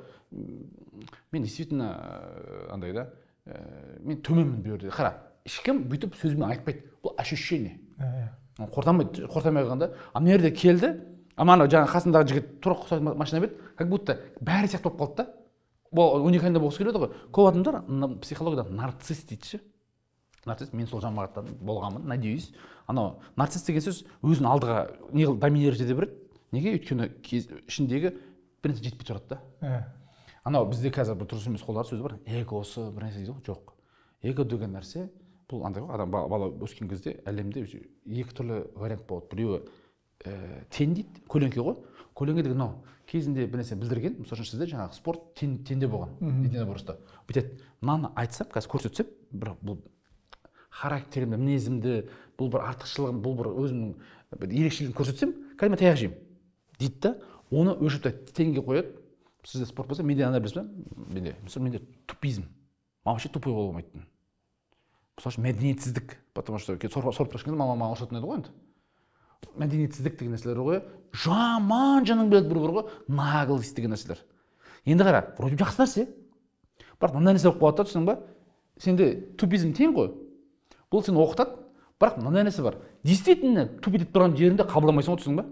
Мен действительно андай да, мен төменмін бұл жерде. Қара, ешкім бүйтіп сөзбен айтпайды. Бұл ощущение. Қортамайды, қортамай қалғанда. А мына жерде келді, ана жаңағы қасындағы жігіт тура ұқсайтын машина бет, как будто бәрі сияқты болып қалды да. Бұл уникальный болғысы келеді ғой. Көп адамдар психологияда нарцисс дейді ше. Нарцисс, мен сол жамағаттан болғанмын, надеюсь. Анау нарцисс деген сөз өзін алдыға не қылып доминировать ете береді. Неге? Өйткені ішіндегі бір нәрсе жетпей тұрады да. Анау бізде қазір бір дұрыс емес қолдар сөзі бар. Эгосы бір нәрсе дейді ғой, жоқ. Эго деген нәрсе бұл андай ғой, адам бала өскен кезде әлемде екі түрлі вариант болады. Біреуі тен дейді, көлеңке ғой. Көлеңке деген мынау кезінде бір нәрсе білдірген, мысалы үшін сізде жаңағы спорт тенде болған. Единоборство. Бүйтеді, мынаны айтсам, қазір көрсетсем, бір бұл характерімді, мінезімді, бұл бір артықшылығым, бұл бір өзімнің бір ерекшелігін көрсетсем, кәдімгі таяқ жеймін дейді да, оны өшіріп тенге қояды. Сізде спорт болса, менде ана білесіз бе? Менде, мысалы менде тупизм. Маған вообще тупой бола алмайтын. Мысалы үшін мәдениетсіздік, потому что сорып тұрашкенде мама маған ұрысатын еді ғой енді. Мәдениетсіздік деген нәрселер ғой, жаман жаның біледі бір-бір ғой, наглость деген нәрселер. Енді қара, вроде жақсы нәрсе. Бірақ мынандай нәрсе болып қалады да, түсіндің ба? Сенде тупизм тең ғой. Бұл сені оқытады, бірақ мынандай нәрсе бар. Действительно тупить етіп тұрған жерінде қабылдамайсың ғой, түсіндің ба?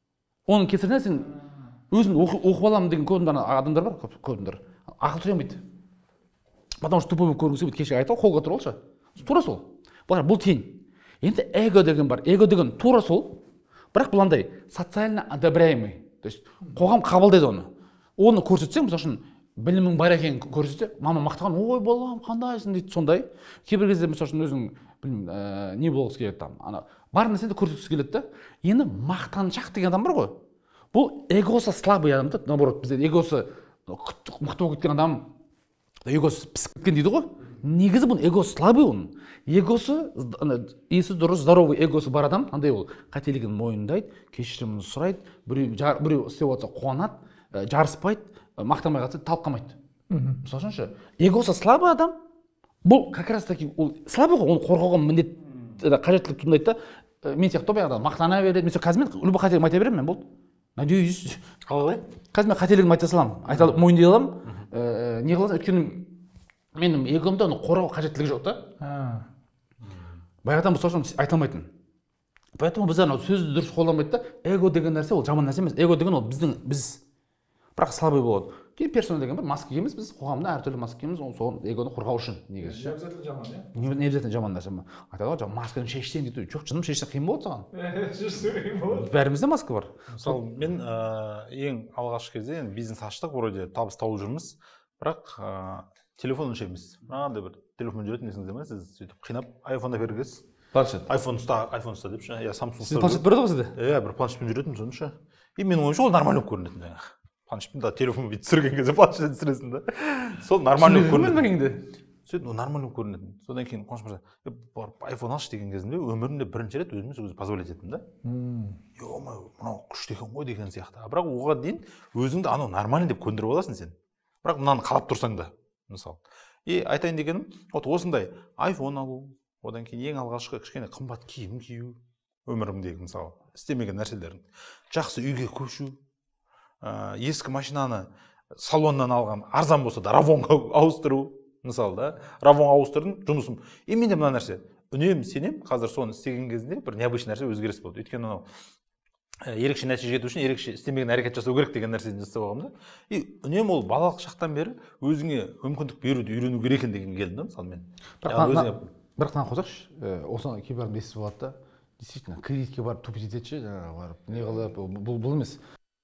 Оның кесірінен сен өзін оқып аламын деген көп адамдар бар, көп адамдар. Ақыл түре алмайды. Потому что тупой болып көргісі келеді, кеше айтты ғой, қолға тұр алшы. Тура сол. Бұл тең. Енді эго деген бар. Эго деген тура сол. Бірақ бұл андай социально одобряемый. То есть қоғам қабылдайды оны. Оны көрсетсең, мысалы үшін білімің бар екенін көрсетсе, мама мақтаған, ой балам, қандайсың дейді, сондай. Кейбір кезде мысалы үшін өзің білмеймін, не болғысы келеді там, ана бар нәрсені көрсеткісі келеді да. Енді мақтаншақ деген адам бар ғой. Бұл эгосы слабый адам да, наоборот, бізде эгосы мықты болып кеткен адам, эгосы пісіп кеткен дейді ғой. Негізі бұл эгосы слабый оның. Эгосы, есі дұрыс, здоровый эгосы бар адам, андай ол қателігін мойындайды, кешірімін сұрайды, біреу істеп отырса қуанады, жарыспайды, мақтамай қалса талқамайды. Мысалы үшін, эгосы слабый адам, бұл как раз таки ол слабый ғой, оны қорғауға міндет қажеттілік туындайды да. Мен сияқты тобай адам мақтана береді. Мен қазір мен любой қателігімді айта беремін мен, болды. Надеюсь.
Қалай?
Қазір мен қателігімді айта саламын, айта мойындай аламын. Не қыласың? Өйткені менің эгомда оны қорғау қажеттілігі жоқ та. Баяғыдан мысалы үшін айта алмайтын. Поэтому біз анау сөзді дұрыс қолданбайды да. Эго деген нәрсе ол жаман нәрсе емес. Эго деген ол біздің біз. Бірақ слабый болады. Кейін персона деген бір маска киеміз, біз қоғамда әртүрлі маска киеміз, сол эгоны қорғау үшін негізі.
Не обязательно жаман, иә?
Не обязательно жаман нәрсе ма? Айтады ғой, масканы шешсең дейді. Жоқ, жыным шешсе қиын болады саған.
Шешсе қиын болады.
Бәрімізде маска бар.
Мысалы, мен ең алғашқы кезде бизнес аштық, вроде табыс тауып жүрміз, бірақ телефон өшеміз. Мынандай бір телефон жүретін есіңізде ма? Сіз сөйтіп қинап айфонды бергенсіз.
Планшет.
Айфон ұста, айфон ұста деп ше. Я Samsung
сіз планшет береді ғой сізде?
Иә, бір планшетпен жүретін соны ше. И менің ойымша ол нормально көрінетін жаңағы. Планшетпен да телефон бүйтіп түсірген кезде планшеттен түсіресің да. Сол нормально көрінеді. Сөйтіп нормально көрінетін. Содан кейін Қуаныш мырза, барып айфон алшы деген кезімде өмірімде бірінші рет өзіме өзі позволить еттім да. Ё-моё, мынау күшті екен ғой деген сияқты. Бірақ оған дейін өзіңді анау нормально деп көндіріп аласың сен. Бірақ мынаны қалап тұрсаң да, мысалы. И айтайын дегенім, вот осындай айфон алу, одан кейін ең алғашқы кішкене қымбат киім кию, өмірімдегі мысалы істемеген нәрселерің. Жақсы үйге көшу, ескі машинаны салоннан алған арзан болса да равонға ауыстыру. Мысалы да, равон ауыстырдым, жұмысым. И менде мына нәрсе, үнемі сенем, қазір соны істеген кезінде бір необычный нәрсе өзгеріс болды. Өйткені анау ерекше нәтиже жету үшін ерекше істемеген әрекет жасау керек деген нәрсені жасап алғам да. И үнемі ол балалық шақтан бері өзіңе мүмкіндік беруді үйрену керек екен деген келдім да, мысалы мен.
Бірақ тағы қосақшы, осыны кейбір естіп болады да, действительно, кредитке барып тупить етеді, жаңағы барып, не қылып, бұл емес.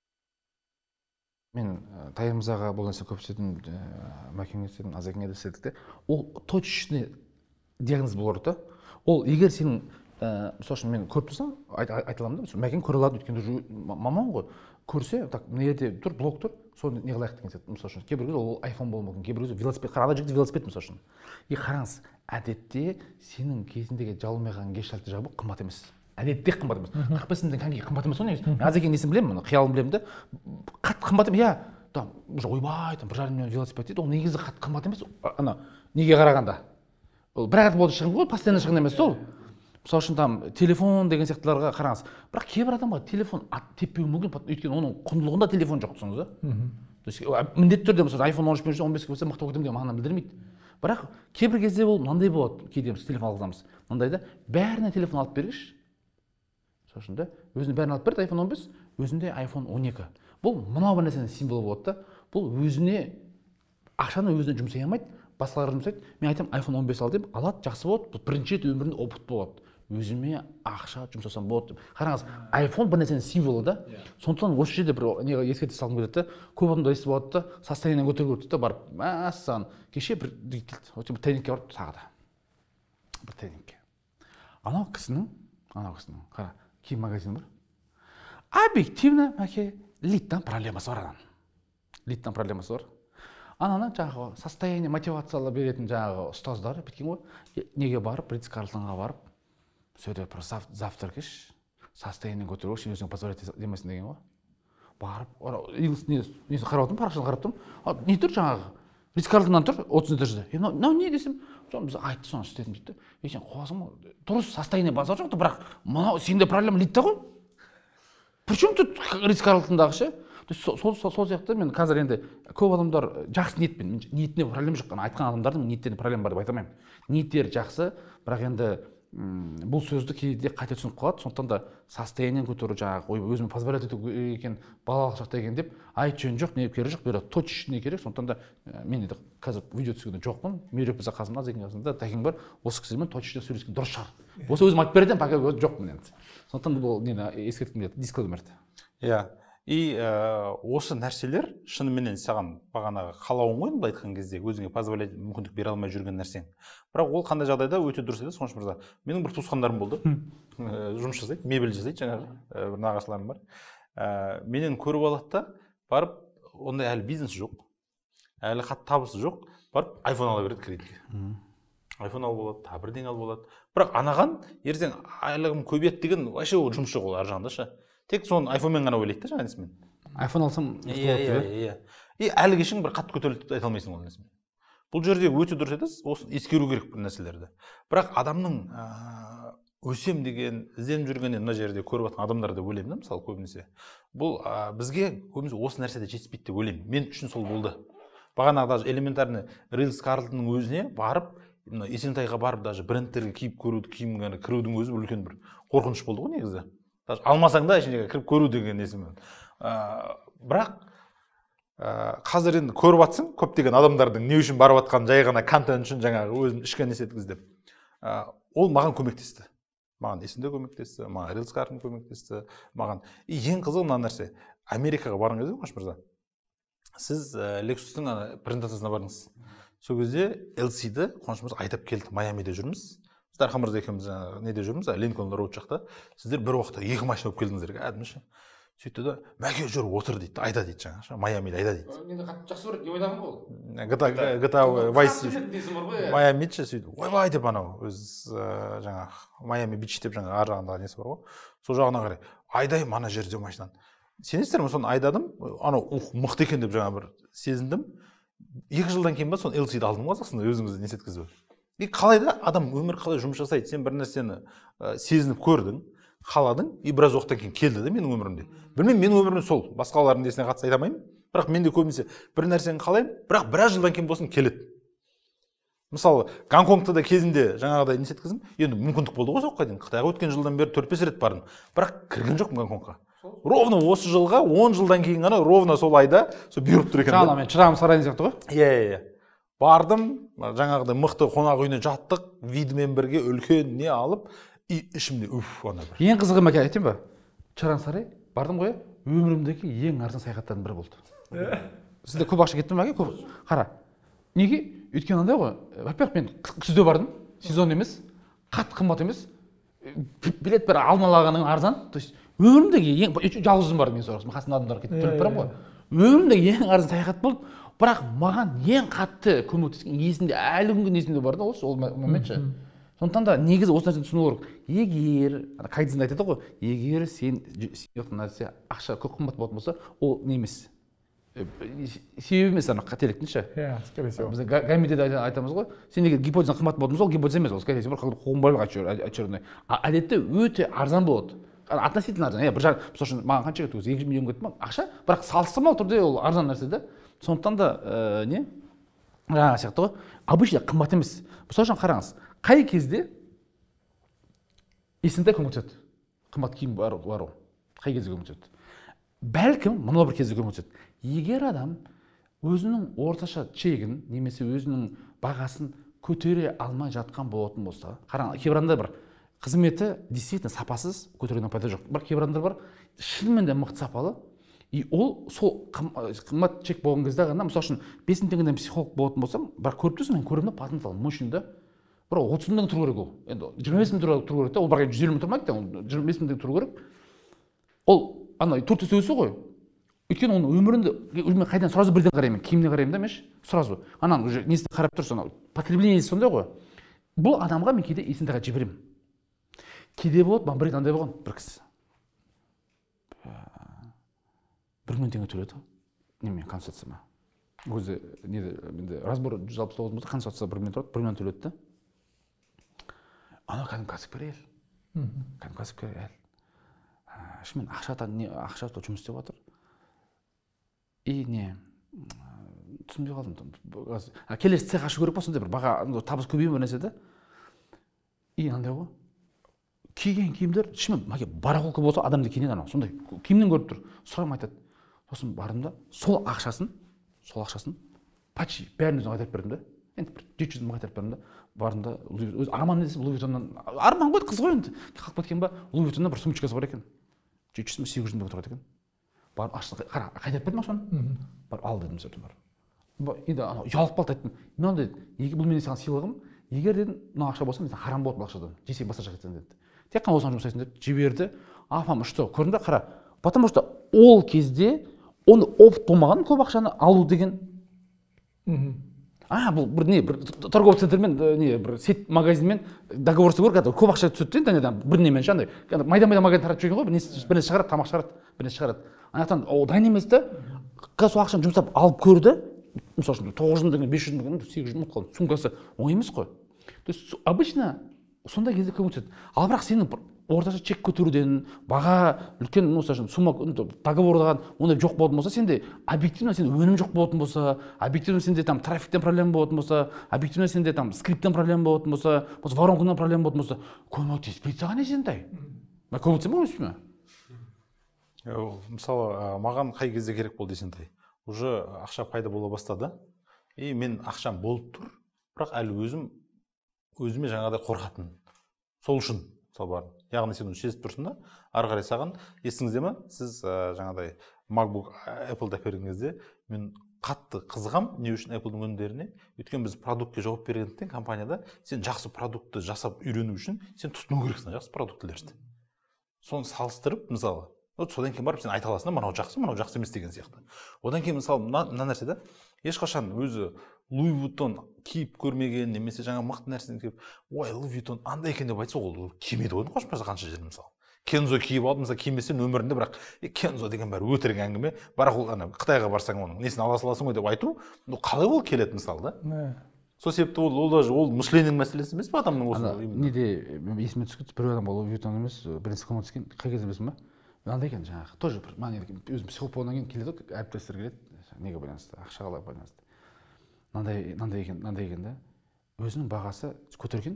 Мен тайымызаға бұл нәрсе көп істедім, мәкеңе істедім, Азекеңе де істедік те. Ол точный диагноз болар да. Ол егер сенің, мысалы үшін мен көріп тұрсам, айта аламын да, мәкең көре алады, өйткені маман ғой, көрсе, так, мына жерде тұр, блок тұр, соны не қылайық деген сияқты. Мысалы үшін кейбір кезде ол айфон болуы мүмкін, кейбір кезде велосипед, қарада жігіт велосипед мысалы үшін. И қараңыз, әдетте сенің кезіндегі жалмайған гештальты жабу қымбат емес. Әдетте қымбат емес. қырық бес мыңнан кәдімгі қымбат емес ғой негізі. Мен Азекеңнің несін білемін, қиялын білемін да. Қатты қымбат емес. Иә, там уже ойбай, там бір жарым миллион велосипед дейді. Ол негізі қатты қымбат емес. Ана неге қарағанда? Ол бір рет болды шығын ғой, постоянно шығын емес ол. Мысалы үшін там телефон деген сияқтыларға қараңыз. Бірақ кейбір адамға телефон ат теппеуі мүмкін, өйткені оның құндылығында телефон жоқ түсініңіз да. То есть міндетті түрде мысалы айфон он үш пен он беске көтерсем мықты көтеремін деген мағынаны білдірмейді. Бірақ кейбір кезде ол мынандай болады, кейде біз телефон алғызамыз. Мынандай да бәріне телефон алып бергіш. Сосын да өзіне бәрін алып берді айфон он бес, өзінде айфон он екі. Бұл мынау бір нәрсенің символы болады да. Бұл өзіне ақшаны өзіне жұмсай алмайды, басқаларға жұмсайды. Мен айтамын айфон он бес ал деп алады, жақсы болады. Бұл бірінші рет өмірінде опыт болады. Өзіме ақша жұмсасам болады деп. Қараңыз, айфон бір нәрсенің символы да. Сондықтан осы жерде бір неге ескерте салғым келеді да. Көп адамдар естіп алады да, состояниені көтеріп көрді да барып, мәссаған, кеше бір дейді, өте бір тренингке барып тағы да. Бір тренингке. Анау кісінің, анау кісінің, қара, киім магазині бар. Объективно, мәке, лидтан проблемасы бар ананың. Лидтан проблемасы бар. Ананы жаңағы состояние мотивациялы беретін жаңағы ұстаздары біткен ғой. Неге барып, Ритц Карлтонға барып, сөйдеп бір завтракеш, состояние көтеру, сен өзің позволять демесін деген ғой. Барып, несін қарап отырмын, парақшаны қарап тұрмын. Не тұр жаңағы? Ритц Карлтоннан тұр, отыз этажда. Мынау не десем, біз айтты, соны істедім дейді. Е, сен қуасың ғой, дұрыс состояние базар жоқ, бірақ мынау сенде проблема лидта ғой. Причем тут Ритц Карлтондағы ше? Сол сияқты мен қазір енді көп адамдар жақсы ниетпен, ниетіне проблема жоқ, айтқан адамдардың ниеттеріне проблема бар деп айта алмаймын. Ниеттері жақсы, бірақ енді бұл сөзді кейде қате түсініп қалады. Сондықтан да состояниені көтеру жаңағы өзіме позволять ету екен, балалық шақта екен деп айт жөн жоқ, не керек жоқ, бері точно керек. Сондықтан да мен енді қазір видео түсіргенде жоқпын. Мейрек бізде қасымда, Азекең қасымда, Тәкең бар. Осы кісімен точно сөйлескен дұрыс шығар. Осы өзім айтып беретін, пока жоқпын енді. Сондықтан бұл нені ескерткім келеді, дисклеймер.
Иә. И осы нәрселер шынымен саған бағанағы қалауың ғой, былай айтқан кезде өзіңе позволять мүмкіндік бере алмай жүрген нәрсең. Бірақ ол қандай жағдайда өте дұрыс еді, Қуаныш мырза. Менің бір туысқандарым болды. Жұмыс жасайды, мебель жасайды, жаңағы бір нағашыларым бар. Менен көріп алады да, барып ондай әлі бизнес жоқ, әлі қатты табысы жоқ, барып айфон ала береді кредитке. Айфон алып болады, та бірдеңе алып болады. Бірақ анаған ертең айлығым көбейеді деген вообще ол жұмыс жоқ, ол ар жағында ше. Тек соны айфонмен ғана ойлайды да жаңа несімен.
Айфон алсам
иә иә иә. И әлі кешің бір қатты көтерілді деп айта алмайсың ол несімен. Бұл жерде өте дұрыс еді, осыны ескеру керек бір нәрселерді. Бірақ адамның өсем деген, ізденіп жүргенде мына жерде көріп жатқан адамдар деп ойлаймын да, мысалы көбінесе. Бұл бізге көбінесе осы нәрседе жетіспейді деп ойлаймын. Мен үшін сол болды. Бағанағы даже элементарный Ритц Карлтонның өзіне барып, мына Есентайға барып даже брендтерге киіп көруді, киімге кірудің өзі үлкен бір қорқыныш болды ғой негізі. Даже алмасаң да ішіне кіріп көру деген несімен. Бірақ қазір енді көріп жатсың, көптеген адамдардың не үшін барып жатқан жай ғана контент үшін жаңағы өзін ішкі несі еткізді. Ол маған көмектесті. Маған есімде көмектесті, маған Ритц Карлтон көмектесті, маған. И ең қызығы мына нәрсе, Америкаға барған кезде, Қуаныш мырза, сіз Lexus'тың презентациясына бардыңыз. сол кезде эл сиді қуаныш мырза айдап келді, Майамиде жүрміз. Біз Дархан мырза екеуміз неде жүрміз, Линкольн роуд жақта. Сіздер бір уақытта екі машина болып келдіңіздер, кәдімгіше. Сөйтті да, мәке жүр, отыр дейді, айда дейді жаңа, Майамиде айда дейді.
Мен қатты жақсы көреді деп ойлаған ғой.
джи ти эй Vice Майамидші сөйтіп, ойбай деп анау өз жаңа Майами бич деп жаңа ар жағындағы несі бар ғой. Сол жағына қарай, айдайым ана жерде машинаны. Сенесіздер ме, соны айдадым, анау ух мықты екен деп жаңа бір сезіндім. Екі жылдан кейін ба соны эл сиді алдым қазақстанда өзіңізді не сеткізіп. И қалай да адам өмір қалай жұмыс жасайды, сен бір нәрсені сезініп көрдің, қаладың, и біраз уақыттан кейін келді да менің өмірімде. Білмеймін, менің өмірім сол, басқалардың несіне қатысты айта алмаймын, бірақ менде көбінесе бір нәрсені қалаймын, бірақ біраз жылдан кейін болсын келеді. Мысалы, Гонконгта да кезінде жаңағыдай не сеткіздім, енді мүмкіндік болды ғой соққа дейін. Қытайға өткен жылдан бері төрт бес рет бардым, бірақ кірген жоқпын Гонконгқа. Ровно осы жылға он жылдан кейін ғана ровно сол айда сол бұйырып тұр екен.
Жаңа мен шырағым сарайын сияқты ғой.
Иә, иә, иә. Бардым, жаңағыдай мықты қонақ үйіне жаттық, видімен бірге үлкен не алып, и ішімде уф, ана бір.
Ең қызығы мәке айтайын ба? Шырағым сарай бардым ғой, өмірімдегі ең арзан саяхаттардың бірі болды. Сізде көп ақша кетті ме мәке? Көп. Қара. Неге? Өйткені андай ғой. Во-первых, мен күзде бардым, сезон емес, қатты қымбат емес. Билет бір алмалағаның арзан. То есть өмірімдегі ең жалғыз бардым мен соғыс. Қасымда адамдар кетіп тұрып барам ғой. Өмірімдегі ең арзан саяхат болды. Бірақ маған ең қатты көмектескен есімде әлі күнге есімде бар да осы ол момент ше. Сондықтан да негізі осы нәрсені түсіну керек. Егер Кайдзен айтады ғой, егер сен сүйетін нәрсе ақша көп қымбат болатын болса, ол не емес. Себебі емес ана қателіктің ше.
Иә, скорее всего.
Біз гаммиде де айтамыз ғой, сен егер гипотезаң қымбат болатын болса, ол гипотеза емес, ол скорее всего қоғамбайлық очередной. Әдетте өте арзан болады. Относительно арзан. Бір жағы, мысалы үшін маған қанша кетті өзі, екі жүз миллион кетті ма? Ақша, бірақ салыстырмалы түрде ол арзан нәрсе да. Сондықтан да не? Жаңағы сияқты ғой. Обычно қымбат емес. Мысалы үшін қараңыз, қай кезде есіңде көмектеседі? Қымбат киім бар ғой. Қай кезде көмектеседі? Бәлкім мынау бір кезде көмектеседі. Егер адам өзінің орташа чегін немесе өзінің бағасын көтере алмай жатқан болатын болса, қараңыз, кейбір адамдар бір қызметі действительно сапасыз, көтерудің пайда жоқ. Бір кейбір адамдар бар, шынымен де мықты сапалы, и ол сол қымбат чек болған кезде ғана, мысалы үшін бес мың теңгеден психолог болатын болсам, бірақ көріп тұрсың, мен көрдім да потенциал мощный да. Бір отыз мың теңге тұру керек ол. Енді жиырма бес мың тұру керек та, ол бірақ жүз елу мың тұрмайды да, ол жиырма бес мың теңге тұру керек. Ол ана төрт есе өсу ғой. Өйткені оның өмірінде мен қайдан сразу бірден қараймын, киіміне қараймын да емес, сразу. Анан уже несіне қарап тұрсың, анау потреблениесі сондай ғой. Бұл адамға мен кейде есімді жіберемін. Кейде болады, маған бір рет андай болған, бір кісі. бір мың теңге төледі. Немен консультацияма. Өзі неде менде разбор жүз алпыс тоғыз болса, консультация бір мың тұрады, бір мың төледі да. Ана кәдімгі кәсіпкер әйел. Кәдімгі кәсіпкер әйел. Шынымен ақшадан не ақша жұмыс істеп жатыр. И не түсінбей қалдым. Келесі цех ашу керек па, сондай бір баға табыс көбейіп бір нәрсе да. И андай ғой. Киген киімдер шынымен мәке барахолка болса адамды киінеді анау. Сондай киімнен көріп тұр. Сұрағым айтады. Сосын бардым да, сол ақшасын, сол ақшасын почти бәрін өзім қайтарып бердім да. Енді бір жеті жүз мың қайтарып бердім да. Бардым да, өз арман десем Луи Виттоннан, арман ғой, қыз ғой енді. Қалып кеткен ба, Луи Виттоннан бір сумочкасы бар екен. жеті жүз мың сегіз жүз мың тұрады екен. Барып ашты, қара, қайтарып бердім ақшаны. Барып ал дедім сөйтіп барып. Енді анау ұялып қалды, айттым. Мынау деді, бұл менің саған сыйлығым, егер дедім, мына ақша болса, мен харам болады бұл ақшадан. Жесең басқа жаққа кетсең деді. Тек қана осыны жұмсайсың деді. Жіберді. Апам что, көрдің бе, қара. Потому что ол кезде оны опыт болмаған көп ақшаны алу деген. А, бұл бір не, бір торговый центрмен, не, бір сет магазинмен договор істеу керек, көп ақша түседі де, бір немен андай, майда-майда магазин таратып жүрген ғой, бір нәрсе шығарады, тамақ шығарады, бір нәрсе шығарады. Анақтан ол дайын емес та, сол ақшаны жұмсап алып көрді, мысалы үшін тоғыз жүз мың теңге, бес жүз мың теңге, сегіз жүз мың қалды, сумкасы оңай емес қой. То есть обычно сондай кезде көмектеседі. Ал бірақ сенің орташа чек көтеруден, баға үлкен, мысалы үшін сумма договордан ондай жоқ болатын болса, сенде объективно сенде өнім жоқ болатын болса, объективно сенде там трафиктен проблема болатын болса, объективно сенде там скриптен проблема болатын болса, болса воронкадан проблема болатын болса, көмектеспейді саған есентай. Мен көмектесем ба, өйстіп ме?
Мысалы, маған қай кезде керек болды есентай? Уже ақша пайда бола бастады, и мен ақшам болып тұр, бірақ әлі өзім өзіме жаңағыдай қорқатын. Сол үшін сол бар. Яғни сен оны сезіп тұрсың да, ары қарай саған есіңізде ме? Сіз жаңағыдай MacBook Apple-да көрген кезде мен қатты қызығам не үшін Apple'дың өнімдеріне. Өйткені біз продуктке жауап бергендіктен компанияда сен жақсы продуктты жасап үйрену үшін сен тұтыну керексің жақсы продуктілерді. Соны салыстырып, мысалы, содан кейін барып сен айта аласың да, мынау жақсы, мынау жақсы емес деген сияқты. Одан кейін мысалы мына нәрсе да, ешқашан өзі Louis Vuitton киіп көрмеген немесе жаңа мықты нәрсені киіп, ой, Louis Vuitton андай екен деп айтса, ол кимейді ғой, қошпаса қанша жер мысалы. Kenzo киіп алып, мысалы кимесең өмірінде, бірақ Kenzo деген бәрі өтірік әңгіме, бірақ ол ана Қытайға барсаң оның несін ала саласың ғой деп айту, қалай ол келеді мысалы да? Сол себепті ол ол даже ол мышлениенің мәселесі емес па адамның осы?
Неде есіме түсіп кетті, бір адам ол Louis Vuitton емес, бірінші қымыз түскен, қай кезде білесің ба? Андай екен жаңағы, тоже бір маған өзім психолог болғаннан кейін келеді ғой, әріптестер келеді, неге байланысты, ақшаға байланысты. Мынандай мынандай екен, мынандай екен да, өзінің бағасы көтерген,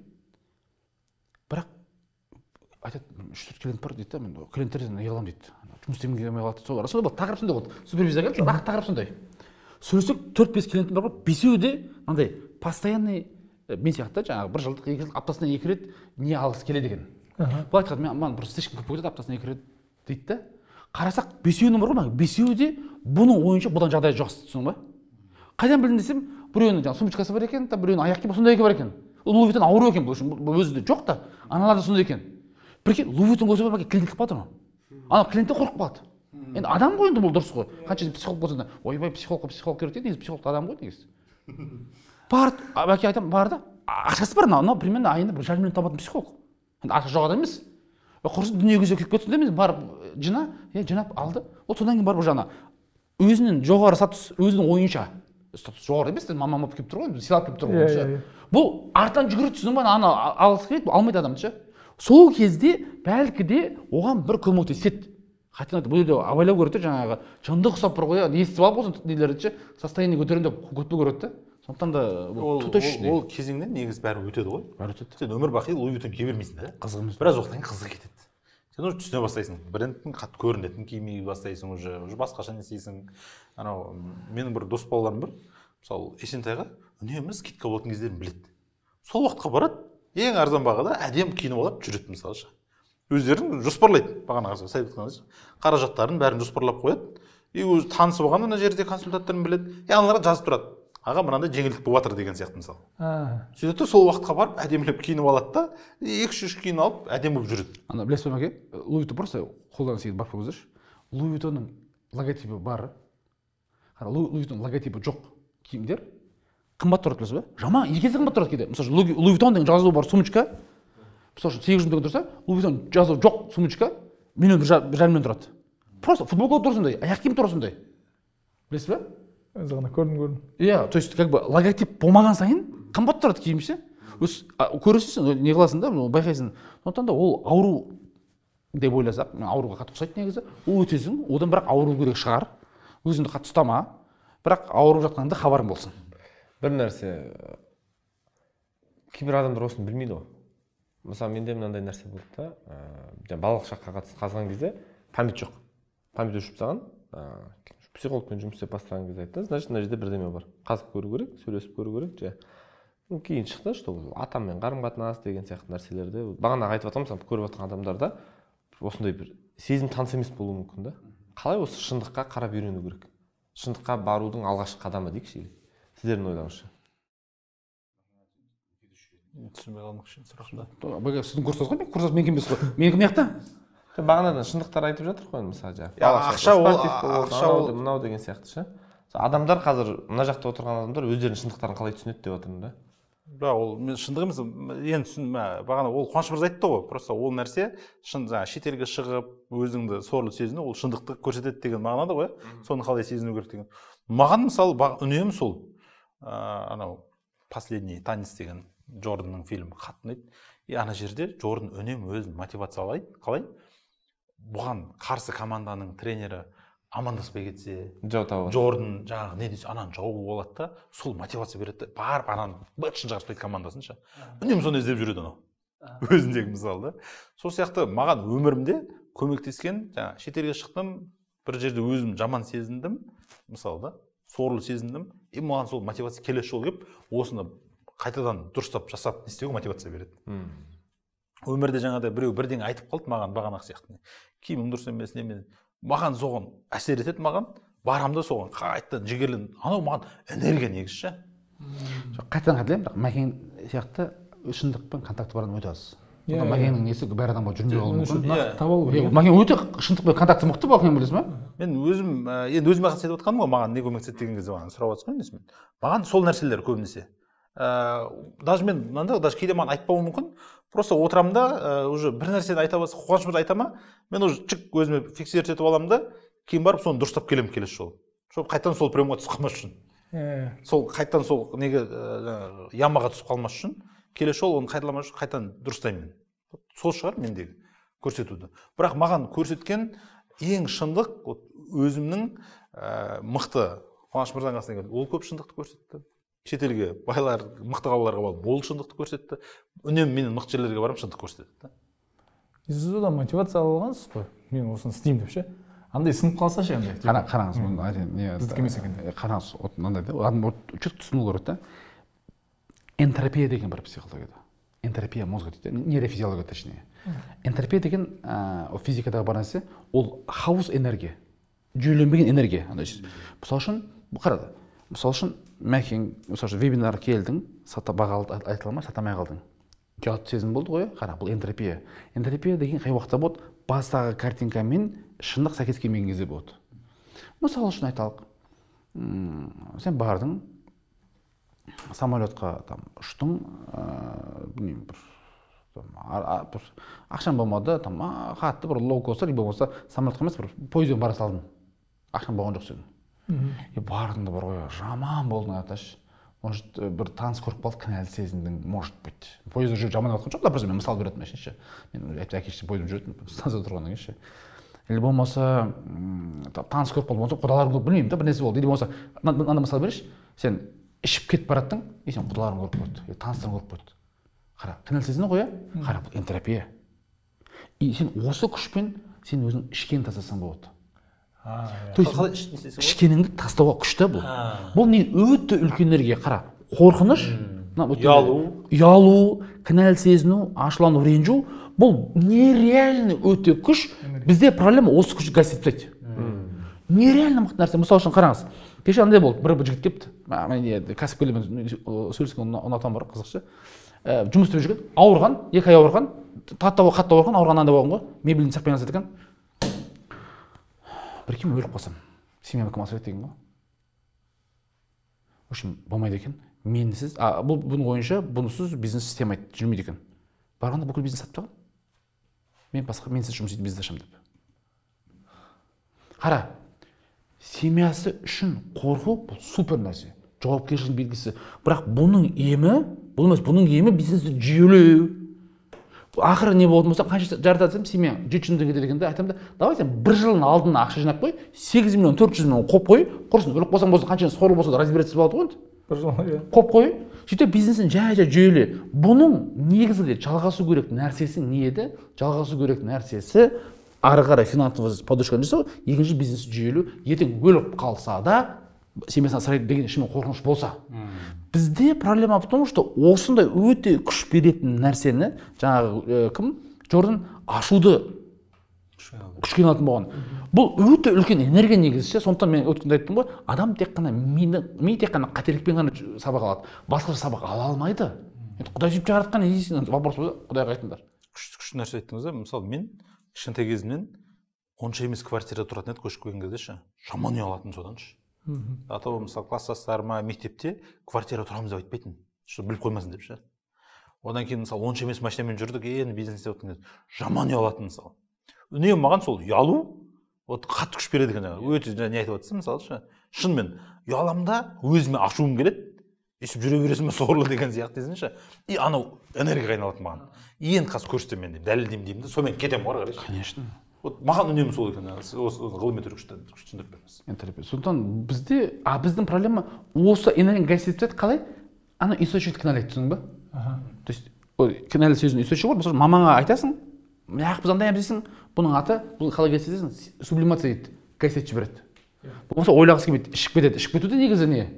бірақ айтады, үш төрт клиент бар дейді да, мен клиенттерден ұяламын дейді. Жұмыс істегім келмей қалады. Сол бар. Сонда тақырып сондай болды. Супервизор келді, бірақ тақырып сондай. Сөйлесек төрт бес клиентім бар ғой, бесеуі де мынандай постоянный мен сияқты жаңағы бір жылдық, екі жылдық аптасына екі рет не алғысы келеді екен. Бұл айтады, мен маған бір слишком көп кетеді, аптасына екі рет дейді да. Қарасақ, бесеуінің бар ғой, бесеуі де бұның ойынша бұдан жағдай жақсы, түсің ба? Қайдан білдім десем, біреуінің жаңағы сумочкасы бар екен, біреуінің аяқ киімі сондай бар екен. Louis Vuitton ауру екен бұл үшін, бұл өзі жоқ та, аналар да сондай екен. Прикинь, Louis Vuitton көзі бар, клиент қылып қалады. Ана клиенттен қорқып қалады. Енді адам ғой енді бұл дұрыс қой. Қанша психолог болса да, ойбай психологқа психолог керек дейді, негізі психолог адам ғой негізі. Бар, бәке айтамын, бар да, ақшасы бар, мынау примерно айында бір жарым миллион табатын психолог. Енді ақша жоқ адам емес. Құрсын дүние көзге келіп кетсін демеймін, барып жина, е жинап алды. Ол содан кейін барып жаңа өзінің жоғары статус, өзінің ойынша, статус жоғары емес, мама келіп тұр ғой, сыйлап келіп тұр ғой. Бұл артынан жүгіріп түсін ба, ана алғысы келеді, алмайды адамды ше. Сол кезде бәлкі де оған бір көмектеседі. Хотя бұл жерде абайлау көреді жаңағы жындық ұқсап бір ғой, естіп алып болсын нелерді ше, состояние көтеремін деп көтпе көреді да. Сондықтан да
ол кезеңнен негізі бәрі өтеді ғой.
Бәрі өтеді.
Сен өмір бақи Louis Vuitton кие бермейсің да.
Қызығымыз.
Біраз уақыттан кейін қызығы кетеді. Сен уже түсіне бастайсың. Брендтің қатты көрінетін киімге бастайсың уже, уже басқаша не істейсің. Анау менің бір дос балаларым бар. Мысалы, Есентайға үнемі скидка болатын кездерін біледі. Сол уақытқа барады, ең арзан бағада әдемі киініп алып жүреді мысалы. Өздерін жоспарлайды. Бағана сайып айтқаныңыз. Қаражаттарын бәрін жоспарлап қояды. И өзі танысы болған ана жерде консультанттарын біледі. И аналарға жазып тұрады. Аға мынандай жеңілдік болып жатыр деген сияқты мысалы. Сөйтеді сол уақытқа барып әдемілеп киініп алады да, екі үш киініп алып әдемі болып жүреді.
Ана білесіз бе мәке? Louis Vuitton просто қолдан сегіз барып көріңіздерші. Louis Vuittonның логотипі бар. Қара, Louis Vuitton логотипі жоқ киімдер қымбат тұрады білесіз бе? Жаман, екі есе қымбат тұрады кейде. Мысалы Louis Vuitton деген жазуы бар сумочка, мысалы сегіз жүз мың теңге тұрса, Louis Vuitton жазуы жоқ сумочка миллион бір жарым миллион тұрады. Просто футболка тұр сондай, аяқ киім тұр сондай. Білесіз бе?
Өзі ғана көрдім көрдім.
Иә, то есть как бы логотип болмаған сайын қымбат тұрады киім ше. Өз көресің, не қыласың да, байқайсың. Сондықтан да ол ауру деп ойласақ, мен ауруға қатты ұқсайды негізі. Ол өтесің, одан бірақ ауру керек шығар. Өзіңді қатты ұстама, бірақ ауырып жатқанда хабарың болсын.
Бір нәрсе, кейбір адамдар осыны білмейді ғой. Мысалы, менде мынандай нәрсе болды да, жаңа балалық шаққа қатысты қазған кезде память жоқ. Память өшіп тастаған. Психологпен жұмыс істеп бастаған кезде айтты, значит, мына жерде бірдеме бар. Қазып көру керек, сөйлесіп көру керек, же. Кейін шықты, что атаммен қарым-қатынас деген сияқты нәрселерді. Бағана айтып жатырмын, мысалы, көріп жатқан адамдарда осындай бір сезім таныс емес болуы мүмкін да. Қалай осы шындыққа қарап үйрену керек? Шындыққа барудың алғашқы қадамы дейікші. Сіздердің ойларыңызша.
Түсінбей қалмақ үшін сұрақта.
Бәке, сіздің курсыңыз ғой, курсыңыз менікі емес қой. Менікі мына жақта.
Бағанадан шындықтар айтып жатыр ғой мысалы жаңағы.
Ақша ол, ақша ол
мынау деген сияқты ше. Адамдар қазір мына жақта отырған адамдар өздерінің шындықтарын қалай түсінеді деп отырмын да.
Да, ол мен шындық емес, енді түсін, бағана ол Қуаныш мырза айтты ғой, просто ол нәрсе шын жаңағы шетелге шығып, өзіңді сорлы сезіну, ол шындықты көрсетеді деген мағынада ғой, соны қалай сезіну керек деген. Маған мысалы үнемі сол анау последний танец деген Джорданның фильмі қатты ұнайды. И ана жерде Джордан үнемі өзін мотивациялайды, қалай? Бұған қарсы команданың тренері амандаспай кетсе, Джордан жаңағы не десе, ананы жауы болады да, сол мотивация береді. Барып ананы бытшын шығарып тастайды командасын ше. Үнемі соны іздеп жүреді анау. Өзіндегі мысалы да. Сол сияқты маған өмірімде көмектескен, жаңағы шетелге шықтым, бір жерде өзім жаман сезіндім, мысалы да, сорлы сезіндім, и маған сол мотивация келесі жолы келіп, осыны қайтадан дұрыстап жасап не істеуге мотивация береді. Өмірде жаңағыдай біреу бірдеңе айтып қалды маған бағанақ сияқты. Киімің дұрыс емес, немен. Маған соған әсер етеді маған. барам да соған қайтадан жігерленіп анау маған энергия негізі ше.
жоқ қайтадан қателеймін бірақ мәкең сияқты шындықпен контакты бар адам өте аз. Сондықтан мәкеңнің несі бәрі адамға жүрмей қалуы мүмкін.
нақты таба алу керек.
Мәкең өте шындықпен контакты мықты болған білесің ба?
Мен өзім ә, енді өзіме қатысты айтып жатқаным ғой, маған не көмектеседі деген кезде маған сұрап жатсыз ғой несімен. Маған сол нәрселер көбінесе. Ә, даже мен мынандай даже кейде маған айтпауы мүмкін. Просто отырамын да ә, уже бір нәрсені айта бастаса, Қуаныш мырза айта ма? Мен уже чик өзіме фиксировать етіп аламын да, кейін барып соны дұрыстап келемін келесі жолы. Сол қайтадан сол приемға түсіп қалмас үшін. Сол қайтадан сол неге ә, ямаға түсіп қалмас үшін келесі жолы оны қайталамас үшін қайтадан дұрыстаймын. Сол шығар мендегі көрсетуді. Бірақ маған көрсеткен ең шындық өзімнің ә, мықты Қуаныш мырзаның қасына келді. Ол көп шындықты көрсетті. Шетелге байлар мықты қалаларға барып ол шындықты көрсетті. Үнемі менің мықты жерлерге барып шындық көрсетті.
Сіз одан мотивация алғансыз ғой. Мен осыны істеймін деп ше. Андай сынып қалса ше андай.
Қара қараңыз мұны не
біздікі емес екен.
Қараңыз мынандай да адам чөтк түсіну керек та. Энтропия деген бар психологияда. Энтропия мозга дейді, нейрофизиология точнее. Энтропия деген ә, физикадағы бар нәрсе, ол хаос энергия, жүйеленбеген энергия. Мысалы үшін, қарады, мысалы үшін мәкең, мысалы үшін вебинар келдің, сата бағалды айтыла ма, сатамай қалдың. Жауапты сезім болды ғой, қара, бұл энтропия. Энтропия деген қай уақытта болады, бастағы картинкамен шындық сәйкес келмеген кезде болады. Мысалы үшін айталық, сен бардың, самолетқа там ұштың, білмеймін, бір ақшам болмады, там қатты бір лоукостер, болмаса самолетқа емес, бір пойызбен бара салдың. Ақшам болған жоқ сенің. И бардың да бір ой, жаман болдың аташ. Может, бір таныс көріп қалды, кінәлі сезіндің, может быть. Пойызда жүріп жаман айтқан жоқ, да просто мен мысал беретін мәшінше. Мен әке-шешем пойызда жүретін, станцияда тұрғаннан кейін ше. Или болмаса таныс көріп қалды, болмаса құдаларым көріп білмеймін да, бір нәрсе болды. Или болмаса мынандай мысал берейінші, сен ішіп кетіп бараттың, и сен құдаларың көріп қойды, таныстарың көріп қойды. Қара, кінәлі сезіну ғой, қара, бұл энтропия. И сен осы күшпен сен өзің ішкенін тастасаң болады. То есть ішкеніңді тастауға күшті бұл. Бұл не өте үлкен энергия, қара. Қорқыныш,
ұялу,
ұялу, кінәлі сезіну, ашулану, ренжу, бұл нереально өте күш. Бізде проблема осы күшті гаситтейді. Нереально мықты нәрсе. Мысалы үшін қараңыз. Кеше андай болды, бір жігіт келіпті. Мен кәсіпкерлермен сөйлескен ұнатам бар, қызықшы. Жұмыс істеп жүрген, ауырған, екі ай ауырған, қатты ауырған, ауырған андай болған ғой. Мебельдің цехпен айналысады екен. Бір кем өліп қалсам, семьяма кім асырайды деген ғой. В общем, болмайды екен. Менсіз, бұл бұның ойынша, бұнысыз бизнес істемейді, жүрмейді екен. Барғанда бүкіл бизнес сатып тастаған. Мен басқа менсіз жұмыс істейтін бизнес ашамын деп. Қара, семьясы үшін қорқу бұл супер нәрсе. Жауапкершілік белгісі. Бірақ бұның емі, бұл емес, бұның емі бизнесті жүйелеу. Ақыры не болды болса, қанша жаратады десем, семья жеті жүз мың теңге дегенде айтамын да, давай сен бір жылдың алдына ақша жинап қой, сегіз миллион төрт жүз мың қойып қой, құрсын, өліп қалсаң болса, қанша соры болса да разбираться болады ғой.
Бір жыл
қойып қой. Сөйтіп бизнесін жай-жай жүйеле. Бұның негізгі жалғасу керек нәрсесі не еді? Жалғасу керек нәрсесі ары қарай финансовый подушканы жасау, екінші бизнес жүйелеу, ертең өліп қалса да семьясын асырайды деген шынымен қорқыныш болса. Бізде проблема в том, что осындай өте күш беретін нәрсені, жаңағы кім? Джордан ашуды күшке алатын болған. Бұл өте үлкен энергия негізі, сондықтан мен өткенде айттым ғой, адам тек қана ми тек қана қателікпен ғана сабақ алады. Басқаша сабақ ала алмайды. Құдай сөйтіп жаратқан, единственный вопрос болды, Құдайға айтыңдар.
Күшті нәрсе айттыңыз да, мысалы мен кішкентай кезімнен онша емес квартирада тұратын еді, көшіп келген кезде ше, жаман ұялатын содан ше. Атау мысалы класстастарыма мектепте квартира тұрамыз деп айтпайтын, что біліп қоймасын деп ше. Одан кейін мысалы онша емес машинамен жүрдік, енді бизнес істеп отырған кезде жаман ұялатын мысалы. Үнемі маған сол ұялу вот қатты күш береді екен жаңағы. Өте жаңа не айтып жатсың мысалы ше. Шынымен ұяламын да өзіме ашуым келеді. Есіп жүре бересің бе сорлы деген сияқты десеңші. И анау энергияға айналады маған. Енді қазір көрсетемін мен деймін, дәлелдеймін деймін де, сонымен кетемін ғой қарайшы.
Конечно.
Вот маған үнемі сол екен, осы ғылыми түрде күшті түсіндіріп беріңіз.
Энтропия. Сондықтан бізде, а біздің проблема осы энергияны гаситтейді қалай? Ана источник кінәлайды, түсіндің ба? То есть кінәлі сөздің источнигі бар, мысалы мамаңа айтасың, мына біз андаймыз дейсің, бұның аты, бұл қалай гаситтейсің? Сублимация дейді, гаситетіп жібереді. Болмаса ойлағысы келмейді, ішіп кетеді. Ішіп кетуде негізі не?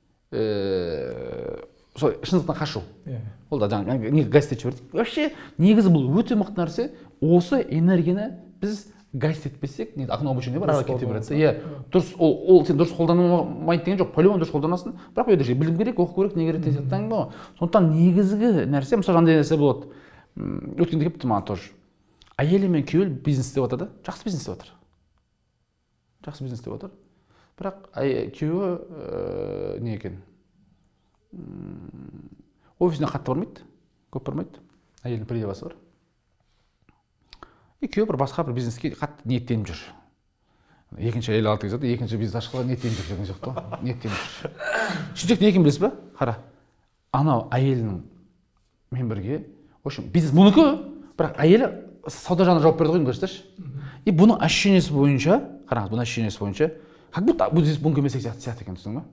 Сол шындықтан қашу. Ол да жаңағы не гаситетіп жібереді. Вообще негізі бұл өте мықты нәрсе. Осы энергияны біз гайд етпесек негізі окно обучение бар ары кете береді. Иә, дұрыс ол ол сен дұрыс қолданылмайды деген жоқ, по-любому дұрыс қолданасың, бірақ ол жерде білім керек, оқу керек, не керек деген сияқты ғой. Сондықтан негізгі нәрсе мысалы андай нәрсе болады. Өткенде келіпті маған тоже. Әйелі мен күйеуі бизнес істеп жатыр да, жақсы бизнес істеп жатыр. Жақсы бизнес істеп жатыр. Бірақ күйеуі не екен? Офисіне қатты бармайды, көп бармайды. Әйелдің приявасы бар. И күйеуі бір басқа бір бизнеске қатты ниеттеніп жүр. Екінші әйел алды кезде екінші бизнес ашқыла ниеттеніп жүр деген сияқты ғой. Ниеттеніп жүр. Сөйтсек не екенін білесіз ба? Қара. Анау әйелінің мен бірге, в общем, бизнес мұныкі, бірақ әйелі сауда жағына жауап берді ғой, көрсетші. И бұның ощущениесі бойынша, қараңыз, бұның ощущениесі бойынша, как будто бизнес бұныңкі емес сияқты сияқты екен, түсіндің ба?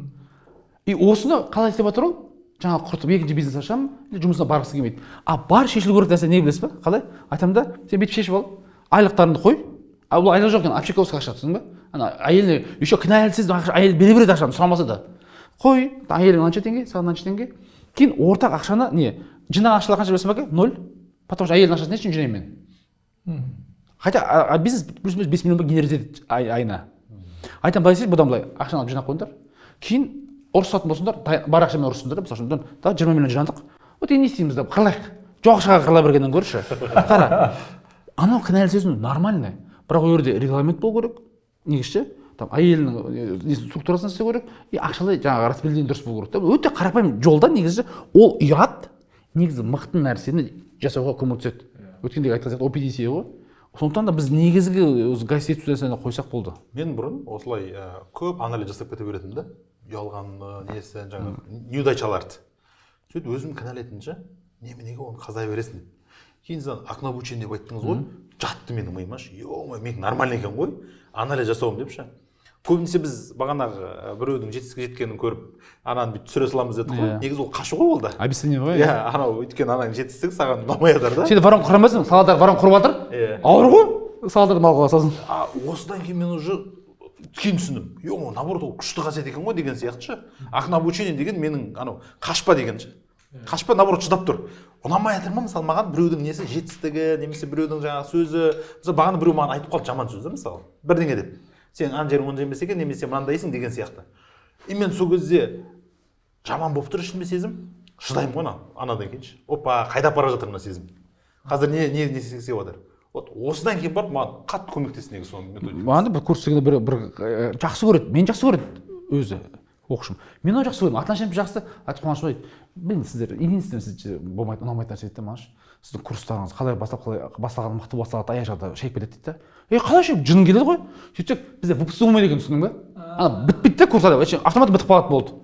И осыны қалай істеп жатыр ол? Жаңа құртып екінші бизнес ашамын, жұмысына барғысы келмейді. А бар шешілу керек нәрсе не білесіз ба? Қалай? Айтамын да, сен бүйтіп шешіп ал, айлықтарыңды қой. А бұл айлық жоқ екен, общаковский ақша, түсіндің ба? Ана әйеліне еще кінәлісіз әйел бере береді ақшаны, сұрамаса да. Қой, әйелің мынанша теңге, саған мынанша теңге. Кейін ортақ ақшаны не? Жинаған ақшалар қанша білесің ба? Ноль. Потому что әйелдің ақшасын не үшін жинаймын мен? Хотя бизнес плюс-минус бес миллион генерит етеді айына. Айтамын, былай істейді, бұдан былай ақшаны алып жинап қойыңдар. Кейін ұрысатын болсыңдар, бар ақшамен ұрысыңдар, мысалы үшін да жиырма миллион жинадық. Вот не істейміз деп қырлайық. Жоқ ақшаға қырыла бергеннен көрші. Қара. Анау кінәлі сөзін нормальный. Бірақ ол жерде регламент болу керек. Негізі там әйелінің структурасын істеу керек. И ақшалай жаңағы распределение дұрыс болу керек. Өте қарапайым жолда негізі ол ұят негізі мықты нәрсені жасауға көмектеседі. Өткенде айтқан сияқты опедисия ғой. Сондықтан да біз негізгі гайд ету нәрсені қойсақ болды.
Мен бұрын осылай көп анализ жасап кете беретінмін да. Ұялған несі жаңағы неудачаларды. Сөйтіп өзім кінәлайтынша, неме неге оны қазай бересің деп. Кейін сен окно обучение деп айттыңыз ғой, жатты менің миыма. Ё-ой, мен нормально екен ғой, анализ жасауым деп ше. Көбінесе біз бағанағы біреудің жетістікке жеткенін көріп, ананы бүйтіп түсіре саламыз дедік қой. Негізі ол қашу ғой ол да.
Объяснение ғой.
Иә, анау өйткені ананың жетістігі саған ұнамай жатыр да.
Сен ворон құрамайсың, саладар ворон құрып жатыр. Ауыр ғой, саладар мал қыласың.
Осыдан кейін мен уже кейін түсіндім. Ё-мо, наоборот, ол күшті қасиет екен ғой деген сияқты ше. Окно обучение деген менің анау қашпа деген ше. Қашпа наоборот шыдап тұр. Ұнамай жатыр ма мысалы маған біреудің несі жетістігі, немесе біреудің жаңағы сөзі, мысалы бағана біреу маған айтып қалды жаман сөзді мысалы. Бірдеңе деп. Сен ана жерің ондай емес екен, немесе мынандайсың деген сияқты. И мен сол кезде жаман болып тұр ішімде сезім. Шыдаймын ғой анадан кейінші. Опа, қайда бара жатыр мына сезім. Қазір не не не істеп жатыр. Вот осыдан кейін барып маған қатты көмектесті негізі соның методикасы.
Маған да бір курстегінде бір бір жақсы көреді, мен жақсы көреді өзі оқушым. Мен оны жақсы көремін. Ата-анашым жақсы, айтып қуаныш дейді. Білмеймін, сіздер единственное сізге болмайды, ұнамайтын нәрсе дейді маған. Сіздің курстарыңыз қалай бастап қалай басталған мықты басталады, аяқ жағда шайып кетеді дейді да. Ей, қалай шайып жын келеді ғой. Сөйтсек бізде выпуск болмайды екен, түсіндің ба? Ана бітпейді де курста, автомат бітіп қалады болды.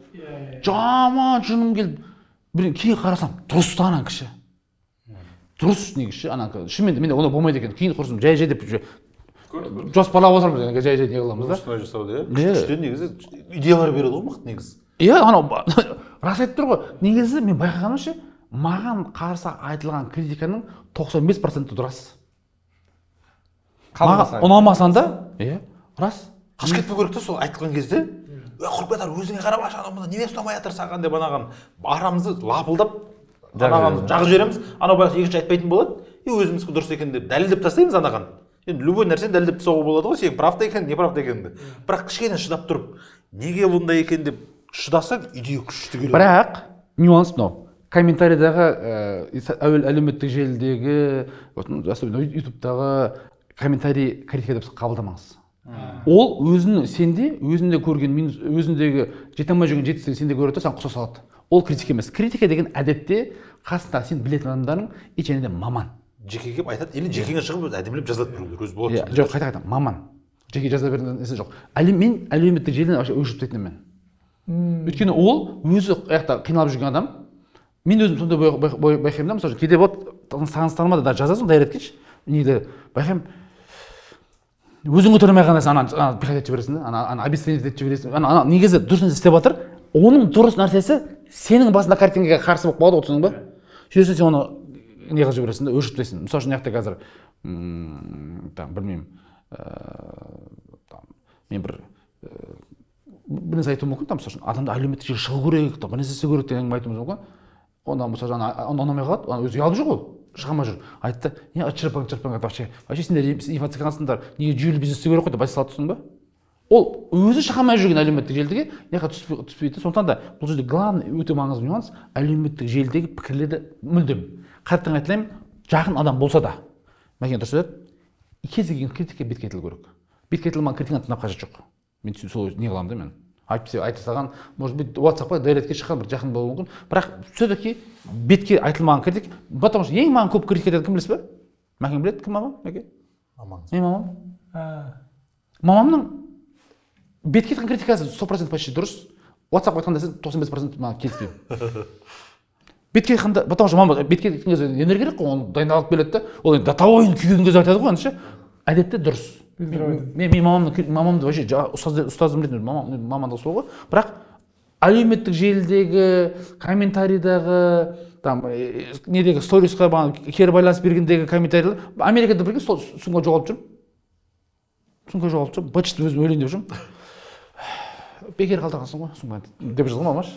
Жаман жыным келді. Бірден кейін қарасам, дұрыс та ана кіші. Дұрыс негізі ана шынымен менде онда болмайды екен. Кейін құрсын жай-жай деп жоспарлап отырмыз, жай-жай не қыламыз да.
Осылай жасауды, иә. Күштен негізі идеялар береді ғой мықты негізі.
Иә, анау рас айтып тұр ғой. Негізі мен байқағанымша, маған қарсы айтылған критиканың тоқсан бес проценті дұрыс. Маған ұнамасаң да, иә, рас.
Қашып кетпеу керек та сол айтылған кезде. Құрбетар өзіңе қарап аш анау неге ұстамай жатыр саған деп анаған арамызды лапылдап анаған жағып жібереміз. Анау баяғы екінші айтпайтын болады. И өзімізге дұрыс екен деп дәлелдеп тастаймыз анаған. Енді любой нәрсені дәлелдеп тастауға болады ғой, сен правда екен, не правда екеніңді. Бірақ кішкене шыдап тұрып, неге бұндай екен деп шыдасаң, идея күшті келеді.
Бірақ нюанс мынау. Комментарийдағы әуел әлеуметтік желідегі, особенно ютубтағы комментарий критика деп қабылдамаңыз. Ол өзінің сенде, өзінде көрген, өзіндегі жете алмай жүрген жетістігін сенде көреді, сен құса салады. Ол критика емес. Критика деген әдетте қасында сен білетін адамдарың и және де маман.
Жеке келіп айтады, или жекеңе шығып әдемілеп жазады біреулер, өзі болады.
Жоқ, қайта қайта, маман. Жеке жаза берген нәрсе жоқ. Мен әлеуметтік желіден өшіріп мен. Өйткені ол өзі аяқта қиналып жүрген адам. Мен өзім сонда байқаймын да, мысалы кейде вот сағыныстаныма да жазасың, дайыр еткенші. Неде байқаймын. Өзің көтере алмай қалған нәрсе, ана пихать етіп жібересің да, ана объяснение етіп жібересің. Ана негізі дұрыс нәрсе істеп жатыр. Оның дұрыс нәрсесі сенің басында картинкаға қарсы болып қалады, отырсың ба? Сөйтсең сен оны не қылып жібересің да, өшіріп тастайсың. Мысалы үшін мына қазір там білмеймін, мен бір бір нәрсе айтуым мүмкін, там мысалы үшін адамды әлеуметтік желіге шығу керек, бір нәрсе істеу керек деген айтуымыз мүмкін. Онда мысалы жаңа ұнамай қалады, өзі ұялып жүр ғой. шыға алмай жүр. Айтты, не чырпаң чырпаң вообще. Вообще сендер инфо-цыгансыңдар, неге жүйелі бизнес істеу керек қой деп айта салады түсің ба? Ол өзі шыға алмай жүрген әлеуметтік желідегі неға түспейді. Сондықтан да бұл жерде главный өте маңызды нюанс әлеуметтік желідегі пікірлерді мүлдем қайтадан айтайын, жақын адам болса да, мәкен дұрыс айтады, кез келген критикаға бет кетілу керек. Бет кетілмеген критиканы тыңдап қажет жоқ. Мен сол не қыламын да мен. Айтып айта салған, может быть, WhatsApp-қа дайретке шыққан бір жақын болуы мүмкін. Бірақ все-таки бетке айтылмаған критик, потому что ең маған көп критика етеді кім білесіз бе? Мәкен біледі, кім мамам? Мәке?
Мамаң.
Мен мамам. Мамамның бетке айтқан критикасы сто процент почти дұрыс. WhatsApp-қа айтқанда сен тоқсан бес процент маған келіспеймін. Бетке айтқанда, потому что мама бетке айтқан кезде энергия керек қой, оны дайындалып келеді да. Ол енді датауын күйген кезде айтады ғой, ендеше әдетте дұрыс. Мен мен мамамды мамамды вообще ұстазым ретінде мамандығы сол ғой. Бірақ әлеуметтік желідегі, комментарийдағы, там недегі сторисқа кері байланыс бергендегі комментарийлер Америкада бірге сол сумка жоғалтып жүрмін. Сумка жоғалтып жүрмін. Бачты өзім өлейін деп жүрмін. Бекер қалдырғансың ғой, сумка деп жазған мамаш.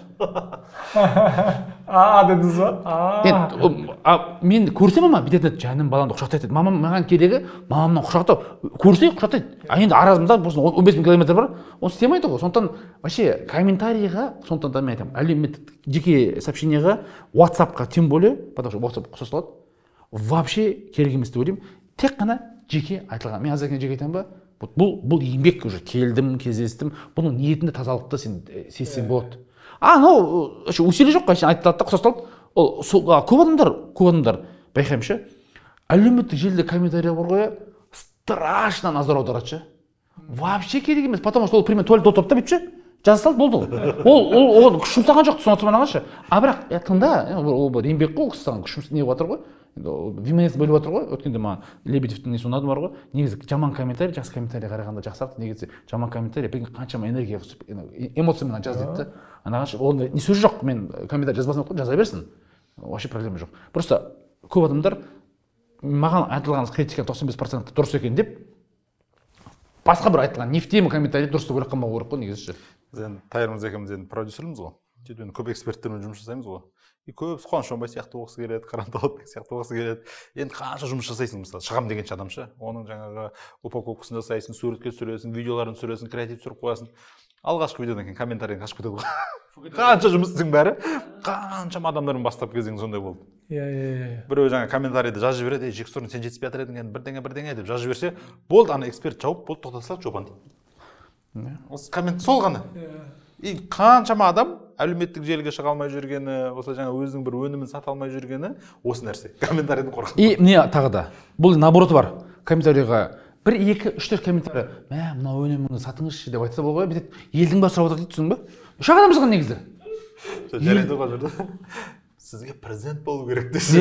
А, дедіңіз ба?
Енді мен көрсем ама бүйтеді, жаным баламды құшақтайды. Мамам маған керегі мамамнан құшақтау. Көрсе құшақтайды. А енді арамызда он бес мың километр бар, оны істемейді ғой. Сондықтан вообще комментарийға, сондықтан да мен айтамын, әлеуметтік жеке сообщениеға, WhatsApp-қа тем более, потому что WhatsApp қосылады, вообще керек емес деп ойлаймын. Тек қана жеке айтылған. Мен азыркene жеке айтамын ба? Бұл бұл еңбек уже келдім, кездестім. Бұның ниетінде тазалықты сен сезсең болады. А, ну, усилий жоқ, қайшын айтылады да, қосасталды. Ол көп адамдар, көп адамдар байқаймын, әлеуметтік желіде комментарий бар ғой, страшно назар аударады. Вообще керек емес, потому что ол пример туалетте отырды да бүйтші, жаза салды болды. Ол ол ол күш жұмсаған жоқ, түсініп отырмағанша. А бірақ тыңда, ол бір еңбек қой, саған күш не жатыр ғой. Вименес бөліп жатыр ғой, өткенде маған Лебедевтің несі ұнады бар ғой. Негізі жаман комментарий, жақсы комментарий қарағанда жақсарады. Негізі жаман комментарий қаншама энергия қосып, эмоциямен жаз дейді. Анағанша ол не сөз жоқ, мен комментарий жазбасын оқып жаза берсін. Вообще проблема жоқ. Просто көп адамдар маған айтылған критика тоқсан бес процент дұрыс екен деп басқа бір айтылған нефтемі комментарий дұрыс деп ойлап қалмау керек қой негізі.
Біз Тайырмыз екеуміз енді продюсеріміз ғой. Сөйтіп көп эксперттермен жұмыс жасаймыз ғой. И көп Қуаныш Омбай сияқты оқысы келеді, Қыран Талапбек сияқты оқысы келеді. Енді қанша жұмыс жасайсың мысалы, шығам деген адамша. Оның жаңағы упаковкасын жасайсың, суретке түсіресің, видеоларын түсіресің, креатив түсіріп қоясың. Алғашқы видеодан кейін комментарийін қашып кетеді ғой. Қанша жұмыс істің бәрі, қаншама адамдардың бастап кезеңі сондай болды.
Иә, иә, иә.
Біреу жаңа комментарийді жазып жібереді, ей, Жексұрын сен жетіспей жатыр едің, бірдеңе бірдеңе деп жазып жіберсе, болды, ана эксперт жауып, болды, тоқтата салады, жобаны дейді. Осы коммент сол ғана. И қаншама адам әлеуметтік желіге шыға алмай жүргені, осылай жаңа өзінің бір өнімін сата алмай жүргені осы нәрсе. Комментарийден қорқады.
И міне тағы да, бұл наоборот бар. Комментарийға бір екі үш төрт комментарий, мә, мына өніміңді сатыңызшы деп айтса болғай, бүйтеді, елдің басы сұрап отыр дейді, түсіндің ба? Үш ақ адам жазған негізі.
Жарайды ғой жерде. Сізге президент болу керек десе.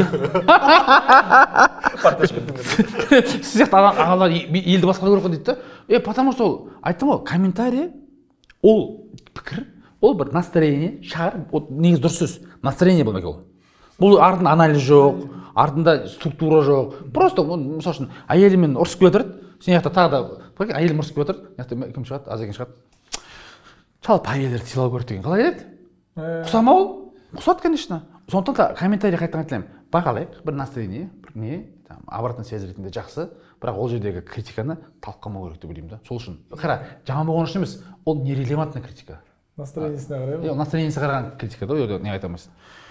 Сіз сияқты ағалар елді басқару керек дейді да. Е, потому что ол, айттым ғой, комментарий, ол пікір, ол бір настроение шығар, негіз дұрыс сөз, настроение болмай ол. Бұл артында анализ жоқ, артында структура жоқ. Просто, мысалы үшін, әйелімен ұрысып келе отырады, сен яқта тағы да, әйелім ұрысып келе отырады, яқта кім шығады, аз екен шығады. Жалпы әйелдерді сыйлау керек деген қалай еді? Құсама ол? Құсады, конечно. Сондықтан да комментарий қайтадан айтылайын. Бағалайық, бір настроение, бір не, обратный связь ретінде жақсы, бірақ ол жердегі критиканы талқыламау керек деп ойлаймын да. Сол үшін. Қара, жаман болған үшін емес, ол нерелевантный критика.
Настроениесіне қарай ма?
Иә, настроениесіне қараған критика да, ол не айтамыз.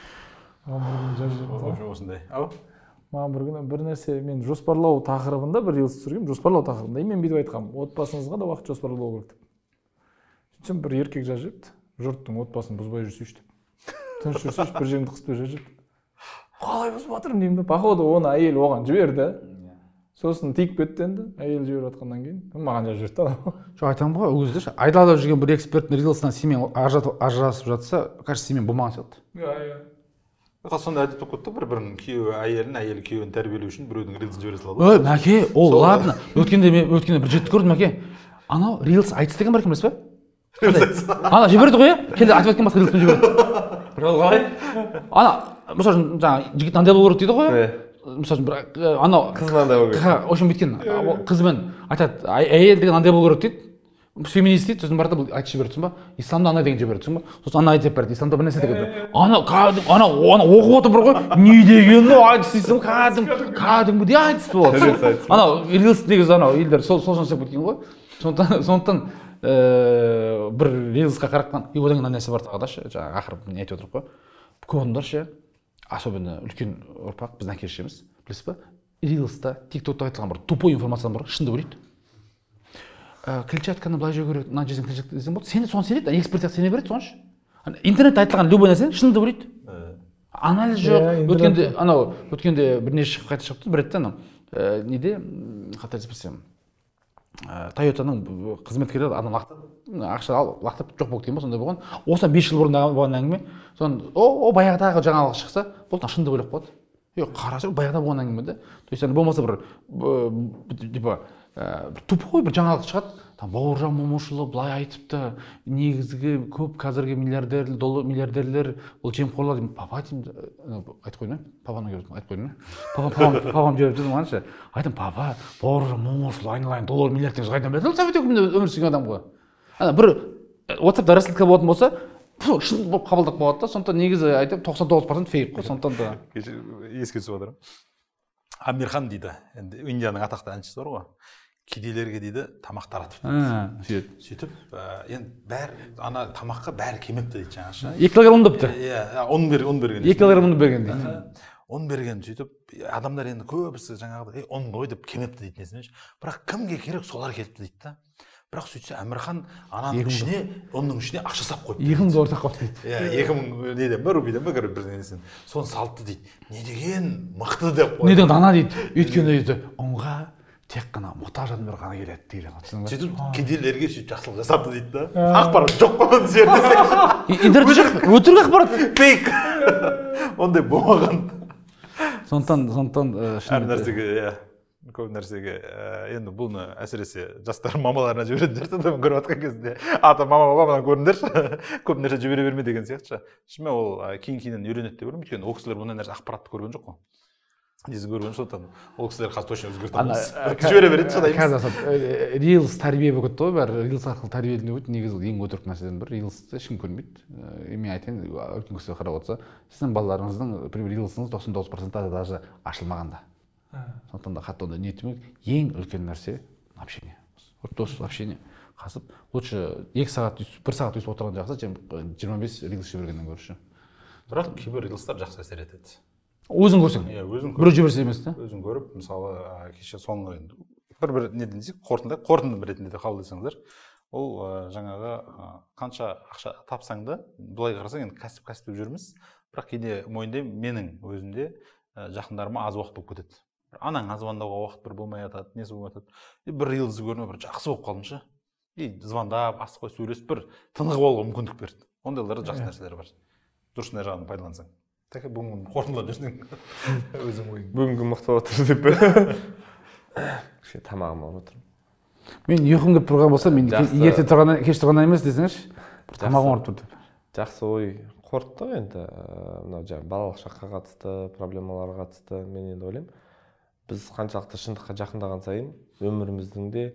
Осындай. Ау?
Маған бір күні бір нәрсе, мен жоспарлау тақырыбында бір рилс түсіргенмін, жоспарлау тақырыбында. И мен бүйтіп айтқанмын, отбасыңызға да уақыт жоспарлау керек деп. Сөйтсем бір еркек жазып жіберіпті, жұрттың отбасын бұзбай жүрсейші деп. Тыныш жүрсейші, бір жеріңді қыспай жүріп. Қалай бұзып жатырмын деймін да. Походу оны әйел оған жіберді. Сосын тиіп кетті енді, әйел жіберіп жатқаннан кейін. Маған жазып жіберді анау.
Жоқ, айтамын ғой, өзі ше, айдалып жүрген бір эксперттің рилсынан сенімен ажырасып жатса, кажется, сенімен болмаған сияқты.
Иә, иә.
Сонда әдет болып кетті, бір-бірінің күйеуі әйелін, әйелі күйеуін тәрбиелеу үшін біреудің рилсын жібере салады.
Ой, мәке, ол ладно. Өткенде мен өткенде бір жігітті көрдім, мәке. Анау рилс айтыс деген бар екен, білесіз ба? Ана жіберді ғой, келді айтып өткен басқа рилспен жіберді. Қалай? Ана, мысалы үшін жаңағы жігіт андай болу керек дейді ғой. Мысалы үшін бір анау
қызын андай болу керек.
В общем бүйткен қызымен айтады, әйел деген андай болу керек дейді. феминист дейді, сосын барда бұл айтып жіберді ба, исламда ана деген жіберді ба, сосын ана айтып берді, исламда бір нәрсе деген. Ана кәдімгі ана ана оқып отыр бір ғой, не дегені айтыс дейсің, кәдімгі кәдімгідей айтыс болады. Ана рилс негізі анау елдер сол сол жасап кеткен ғой. Сондықтан сондықтан бір рилсқа қаратқан, и одан кейін нәрсе бар тағы да ше, жаңағы ақыры не айтып отырмық қой. Көп адамдар ше, особенно үлкен ұрпақ, біздің әке шешеміз, білесіз ба? Рилста, тиктокта айтылған бір тупой информация бар, шынды ойлайды. Клетчатканы былай жеу керек, мына жерден клетчатка десең болады, сені соны сенеді, эксперт сияқты сене береді соңшы. Интернетте айтылған любой нәрсені шынды ойлайды. Анализ жоқ. Өткенде анау, өткенде бірнеше қайта шығыпты, бір ретте анау неде қателеспесем, Тойотаның қызметкерлері адам лақтырып, ақша алып лақтырып жоқ болып кеткен ба, сондай болған. Осыдан бес жыл бұрын болған әңгіме. Соны о баяғыдағы жаңалық шықса, бұл шынды ойлап қалады. Yok қарасы баяғыда болған әңгіме да. То есть болмаса бір типа тупой бір жаңалық шығады. Там Бауыржан Момышұлы былай айтыпты, негізгі көп қазіргі миллиардер, миллиардерлер ол жемқорлар деймін. Папа деймін, айтып қойдым, папаны көрдім, айтып қойдым. Папам папам жіберіп жүрдім анша. Айтам, папа, Бауыржан Момышұлы айналайын доллар миллиард деген қайдан біледі? Ол совет өкіметінде өмір сүрген адам ғой. Ана бір WhatsApp-да рассылка болатын болса, шын болып қабылдап болады да, сондықтан негізі айтып тоқсан тоғыз процент фейк қой, сондықтан да.
Еске түсіп отыр. Амирхан дейді, енді Индияның атақты әншісі бар ғой. Кедейлерге дейді тамақ таратып.
Сөйтіп.
Сөйтіп, енді бәрі ана тамаққа бәрі кемепті дейді жаңаша.
екі килограмм ұндыпты.
Иә, он берген.
екі килограмм ұн берген дейді.
Он берген сөйтіп, адамдар енді көбісі жаңағыда, ей, он ғой деп кемепті дейді несіне. Бірақ кімге керек солар келіпті дейді да. Бірақ сөйтсе Әмірхан ананың ішіне, оның ішіне ақша сап қойыпты.
екі мың доллар тақпапты дейді.
Иә, екі мың неден ба, рубиден ба, бір нәрсен. Соны салыпты дейді. Не деген мықты деп
қойды. Не деген ана дейді. Өйткені дейді, ұнға тек қана мұқтаж адамдар ғана келеді деген.
Сөйтіп кедейлерге сөйтіп жақсылық жасапты дейді да. Ақпарат жоқ па оны зерттесек.
Интернет жоқ, өтірік ақпарат.
Фейк. Ондай болмаған.
Сондықтан, сондықтан
әр нәрсеге, иә. Көп нәрсеге, енді бұны әсіресе жастар мамаларына жібереді дұрсы көріп отқан кезінде ата мама бабадан көріңдерші, көп нәрсе жібере берме деген сияқты. Шынымен ол кейін-кейіннен үйренеді деп ойлаймын, өйткені ол кісілер бұндай нәрсе ақпаратты көрген жоқ қой. Несі көрген сондықтан ол кісілер қазір точно өзгертеміз. Жібере береді шыдаймыз.
Қазір рилс тәрбие болып кетті ғой, бәрі рилс арқылы тәрбиелену өтті, негізі ең өтірік нәрседен бірі рилсті ешкім көрмейді. Мен айтайын, үлкен кісілер қарап отырса, сіздің балаларыңыздың рилсіңіз тоқсан тоғыз процент даже ашылмағанда. Сондықтан да қатты онда не етмек, ең үлкен нәрсе общение. Дос общение. Қасып, лучше екі сағат, бір сағат өйстіп отырған жақсы, жиырма бес рилс жібергеннен көрші.
Бірақ кейбір рилстар жақсы әсер етеді.
Өзің көрсең, біреу жіберсе емес та?
Өзің көріп, мысалы, кеше соңғы бір-бір неден десек, қорытынды, қорытынды ретінде де қабылдасаңыздар, ол жаңағы қанша ақша тапсаң да, былай қарасаң, енді кәсіп-кәсіп деп жүрміз, бірақ кейде мойындаймын, менің өзімде жақындарыма аз уақыт болып кетеді. Анаң звондауға уақыт бір болмай жатады, несі болмай жатады. Бір рилсті көріп, бір жақсы болып қалдым ше. И звондап, асықпай сөйлесіп, бір тынығып алуға мүмкіндік берді. Ондайларда жақсы нәрселер бар. Дұрысына жағын пайдалансаң. Так бүгін қорытындылап жүрсең өзің ойың.
Бүгінгі мықты отыр деп пе? Кішкене тамағым алып отырмын.
Мен ұйқым келіп тұрған болса, мен ерте тұрғаннан кеш тұрғаннан емес десеңізші, бір тамағым ауырып тұр деп.
Жақсы ой қорыттық енді. Мынау жаңағы балалық шаққа қатысты, проблемаларға қатысты мен енді ойлаймын. Біз қаншалықты шындыққа жақындаған сайын өміріміздің де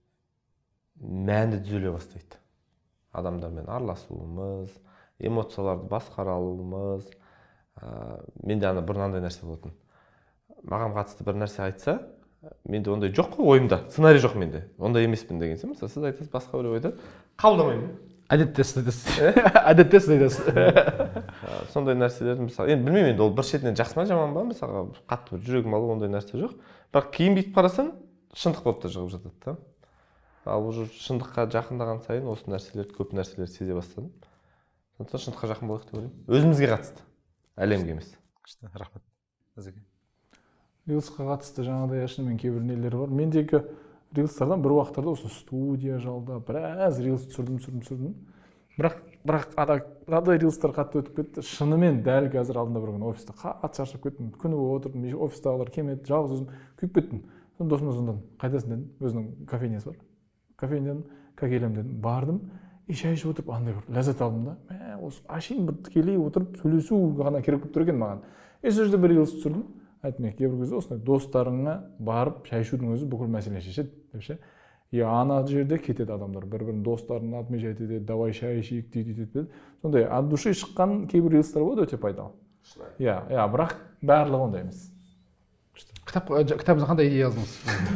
мәні түзеле бастайды. Адамдармен араласуымыз, эмоцияларды басқара алуымыз. Менде ана бір мынандай нәрсе болатын. Маған қатысты бір нәрсе айтса, менде ондай жоқ қой ойымда, сценарий жоқ менде. Ондай емеспін деген сен, мысалы сіз айтасыз, басқа біреу айтады, қабылдамаймын.
Әдетте сіз айтасыз. Әдетте сіз айтасыз.
Сондай нәрселерді мысалы, енді білмеймін енді ол бір шетінен жақсы ма жаман ба, мысалы қатты бір жүрегім алу ондай нәрсе жоқ. Бірақ кейін бүйтіп қарасаң, шындық болып та шығып жатады да. Ал уже шындыққа жақындаған сайын осы нәрселерді, көп нәрселерді сезе бастадым. Сондықтан шындыққа жақын болайық деп ойлаймын. Өзімізге қатысты, әлемге емес.
Күшті, рахмет. Әзеке.
Рилсқа қатысты жаңағыдай шынымен кейбір нелер бар. Мендегі рилстардан бір уақыттарда осы студия жалдап, біраз рилс түсірдім, түсірдім, түсірдім. Бірақ бірақ ада рилстар қатты өтіп кетті. Шынымен дәл қазір алдында бір күні офиста қатты шаршап кеттім. Күні бойы отырдым, офистағылар келмеді, жалғыз өзім күйіп кеттім. Сонда досыма звондадым. Қайдасың дедім, өзінің кофейнясы бар. Кофейнядан кәкелем дедім. Бардым, и шай ішіп отырып андай бір ләззат алдым да. Мә, осы ашейін бір тікелей отырып сөйлесу ғана керек болып тұр екен маған. И сол жерде бір рилс түсірдім. Айтмай, кейбір кезде осындай достарыңа барып шай ішудің өзі бүкіл мәселені шешеді деп ше. и ана жерде кетеді адамдар бір бірін достарын отмечать етеді, давай шай ішейік дейді дейді. Сондай от души шыққан кейбір рилстар болады өте пайдалы. Иә, иә, бірақ барлығы ондай емес.
Кітап кітабыңызда қандай идея алдыңыз?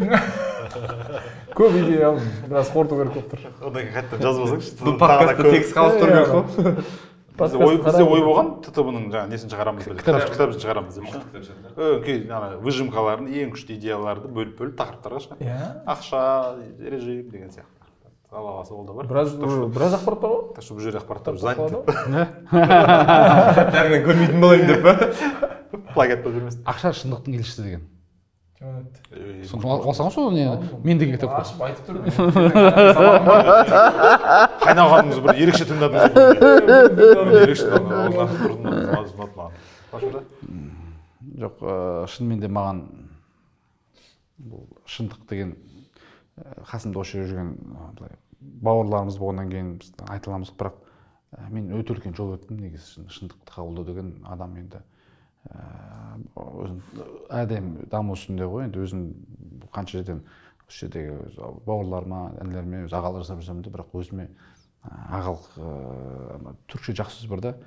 Көп идея алдым, біраз қорыту керек болып тұр.
Одан кейін қайтадан жазып алсаңызшы.
Бұл подкастты текст қалып тұру керек қой.
Бізде ой болған ТТБ-ның жаңағы несін шығарамыз деп, кітабын шығарамыз деп. Кейін ана выжимкаларын, ең күшті идеяларды бөліп-бөліп тақырыптарға шығады. Ақша, режим деген сияқты. Алла қаласа ол да бар.
Біраз біраз ақпарат бар ғой.
Так что бұл жерде ақпараттар занят деп.
Бәрінен көрмейтін болайын деп па?
Плагиат болып жүрмесін.
Ақша шындықтың елшісі деген.
Жаманат.
Алсаңыз сол не мендегі кітап.
Ашып айтып тұрмын.
Қайнағаныңыз бір ерекше тыңдадыңыз. Ерекше тыңдадыңыз.
Жоқ, шынымен де маған бұл шындық деген қасымда осы жүрген бауырларымыз болғаннан кейін айта аламыз, бірақ мен өте үлкен жол өттім негізі. Шындықты қабылдау деген адам енді өзім әдем даму үстінде ғой, енді өзім қанша жерден осы жердегі бауырларыма, інілеріме өз ағалар жасап жүрсем де, бірақ өзіме ағалық түркше жақсы сөз бар да,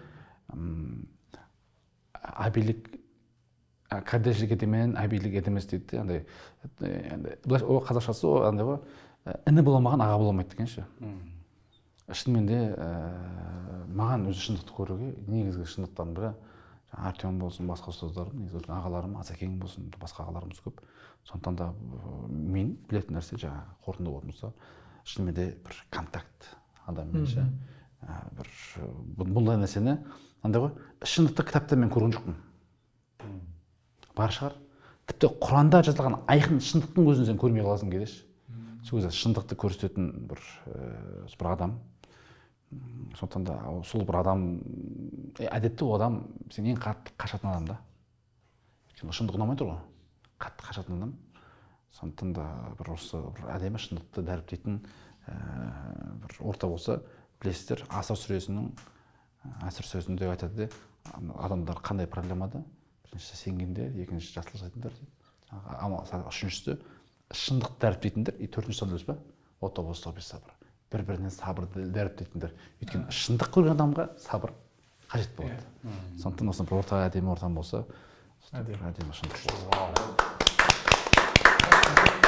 әбилік кәдешілік етемен, әбилік етемес дейді. Андай ол қазақшасы ол андай ғой, іні бола алмаған аға бола алмайды дегенше. Шынымен де маған өзі шындықты көруге негізгі шындықтардың бірі Артем болсын, басқа ұстаздарым, негізі үлкен ағаларым, Асекең болсын, басқа ағаларымыз көп. Сондықтан да мен білетін нәрсе жаңағы қорытынды болмаса, шынымен де бір контакт адаммен ше. Бір бұндай нәрсені андай ғой, шындықты кітапта мен көрген жоқпын. Бар шығар. Тіпті Құранда жазылған айқын шындықтың өзін сен көрмей қаласың кейде. Сол кезде шындықты көрсететін бір бір адам. Сондықтан да сол бір адам, әдетте ол адам сен ең қатты қашатын адам да. Өйткені шындық ұнамай тұр ғой. Қатты қашатын адам. Сондықтан да бір осы бір әдемі шындықты дәріптейтін бір орта болса, білесіздер, Аср сүресінің Аср сүресінде айтады де, адамдар қандай проблемада? Бірінші сенгендер, екінші жақсылық жасайтындар дейді. Үшіншісі шындық дәріптейтіндер, и төртінші сан үлес па? Отто болса бес сабыр. Бір-бірінен сабырды дәріптейтіндер. Өйткені шындық көрген адамға сабыр қажет болады. Сондықтан осы бір орта әдемі ортам болса, әдемі шындық.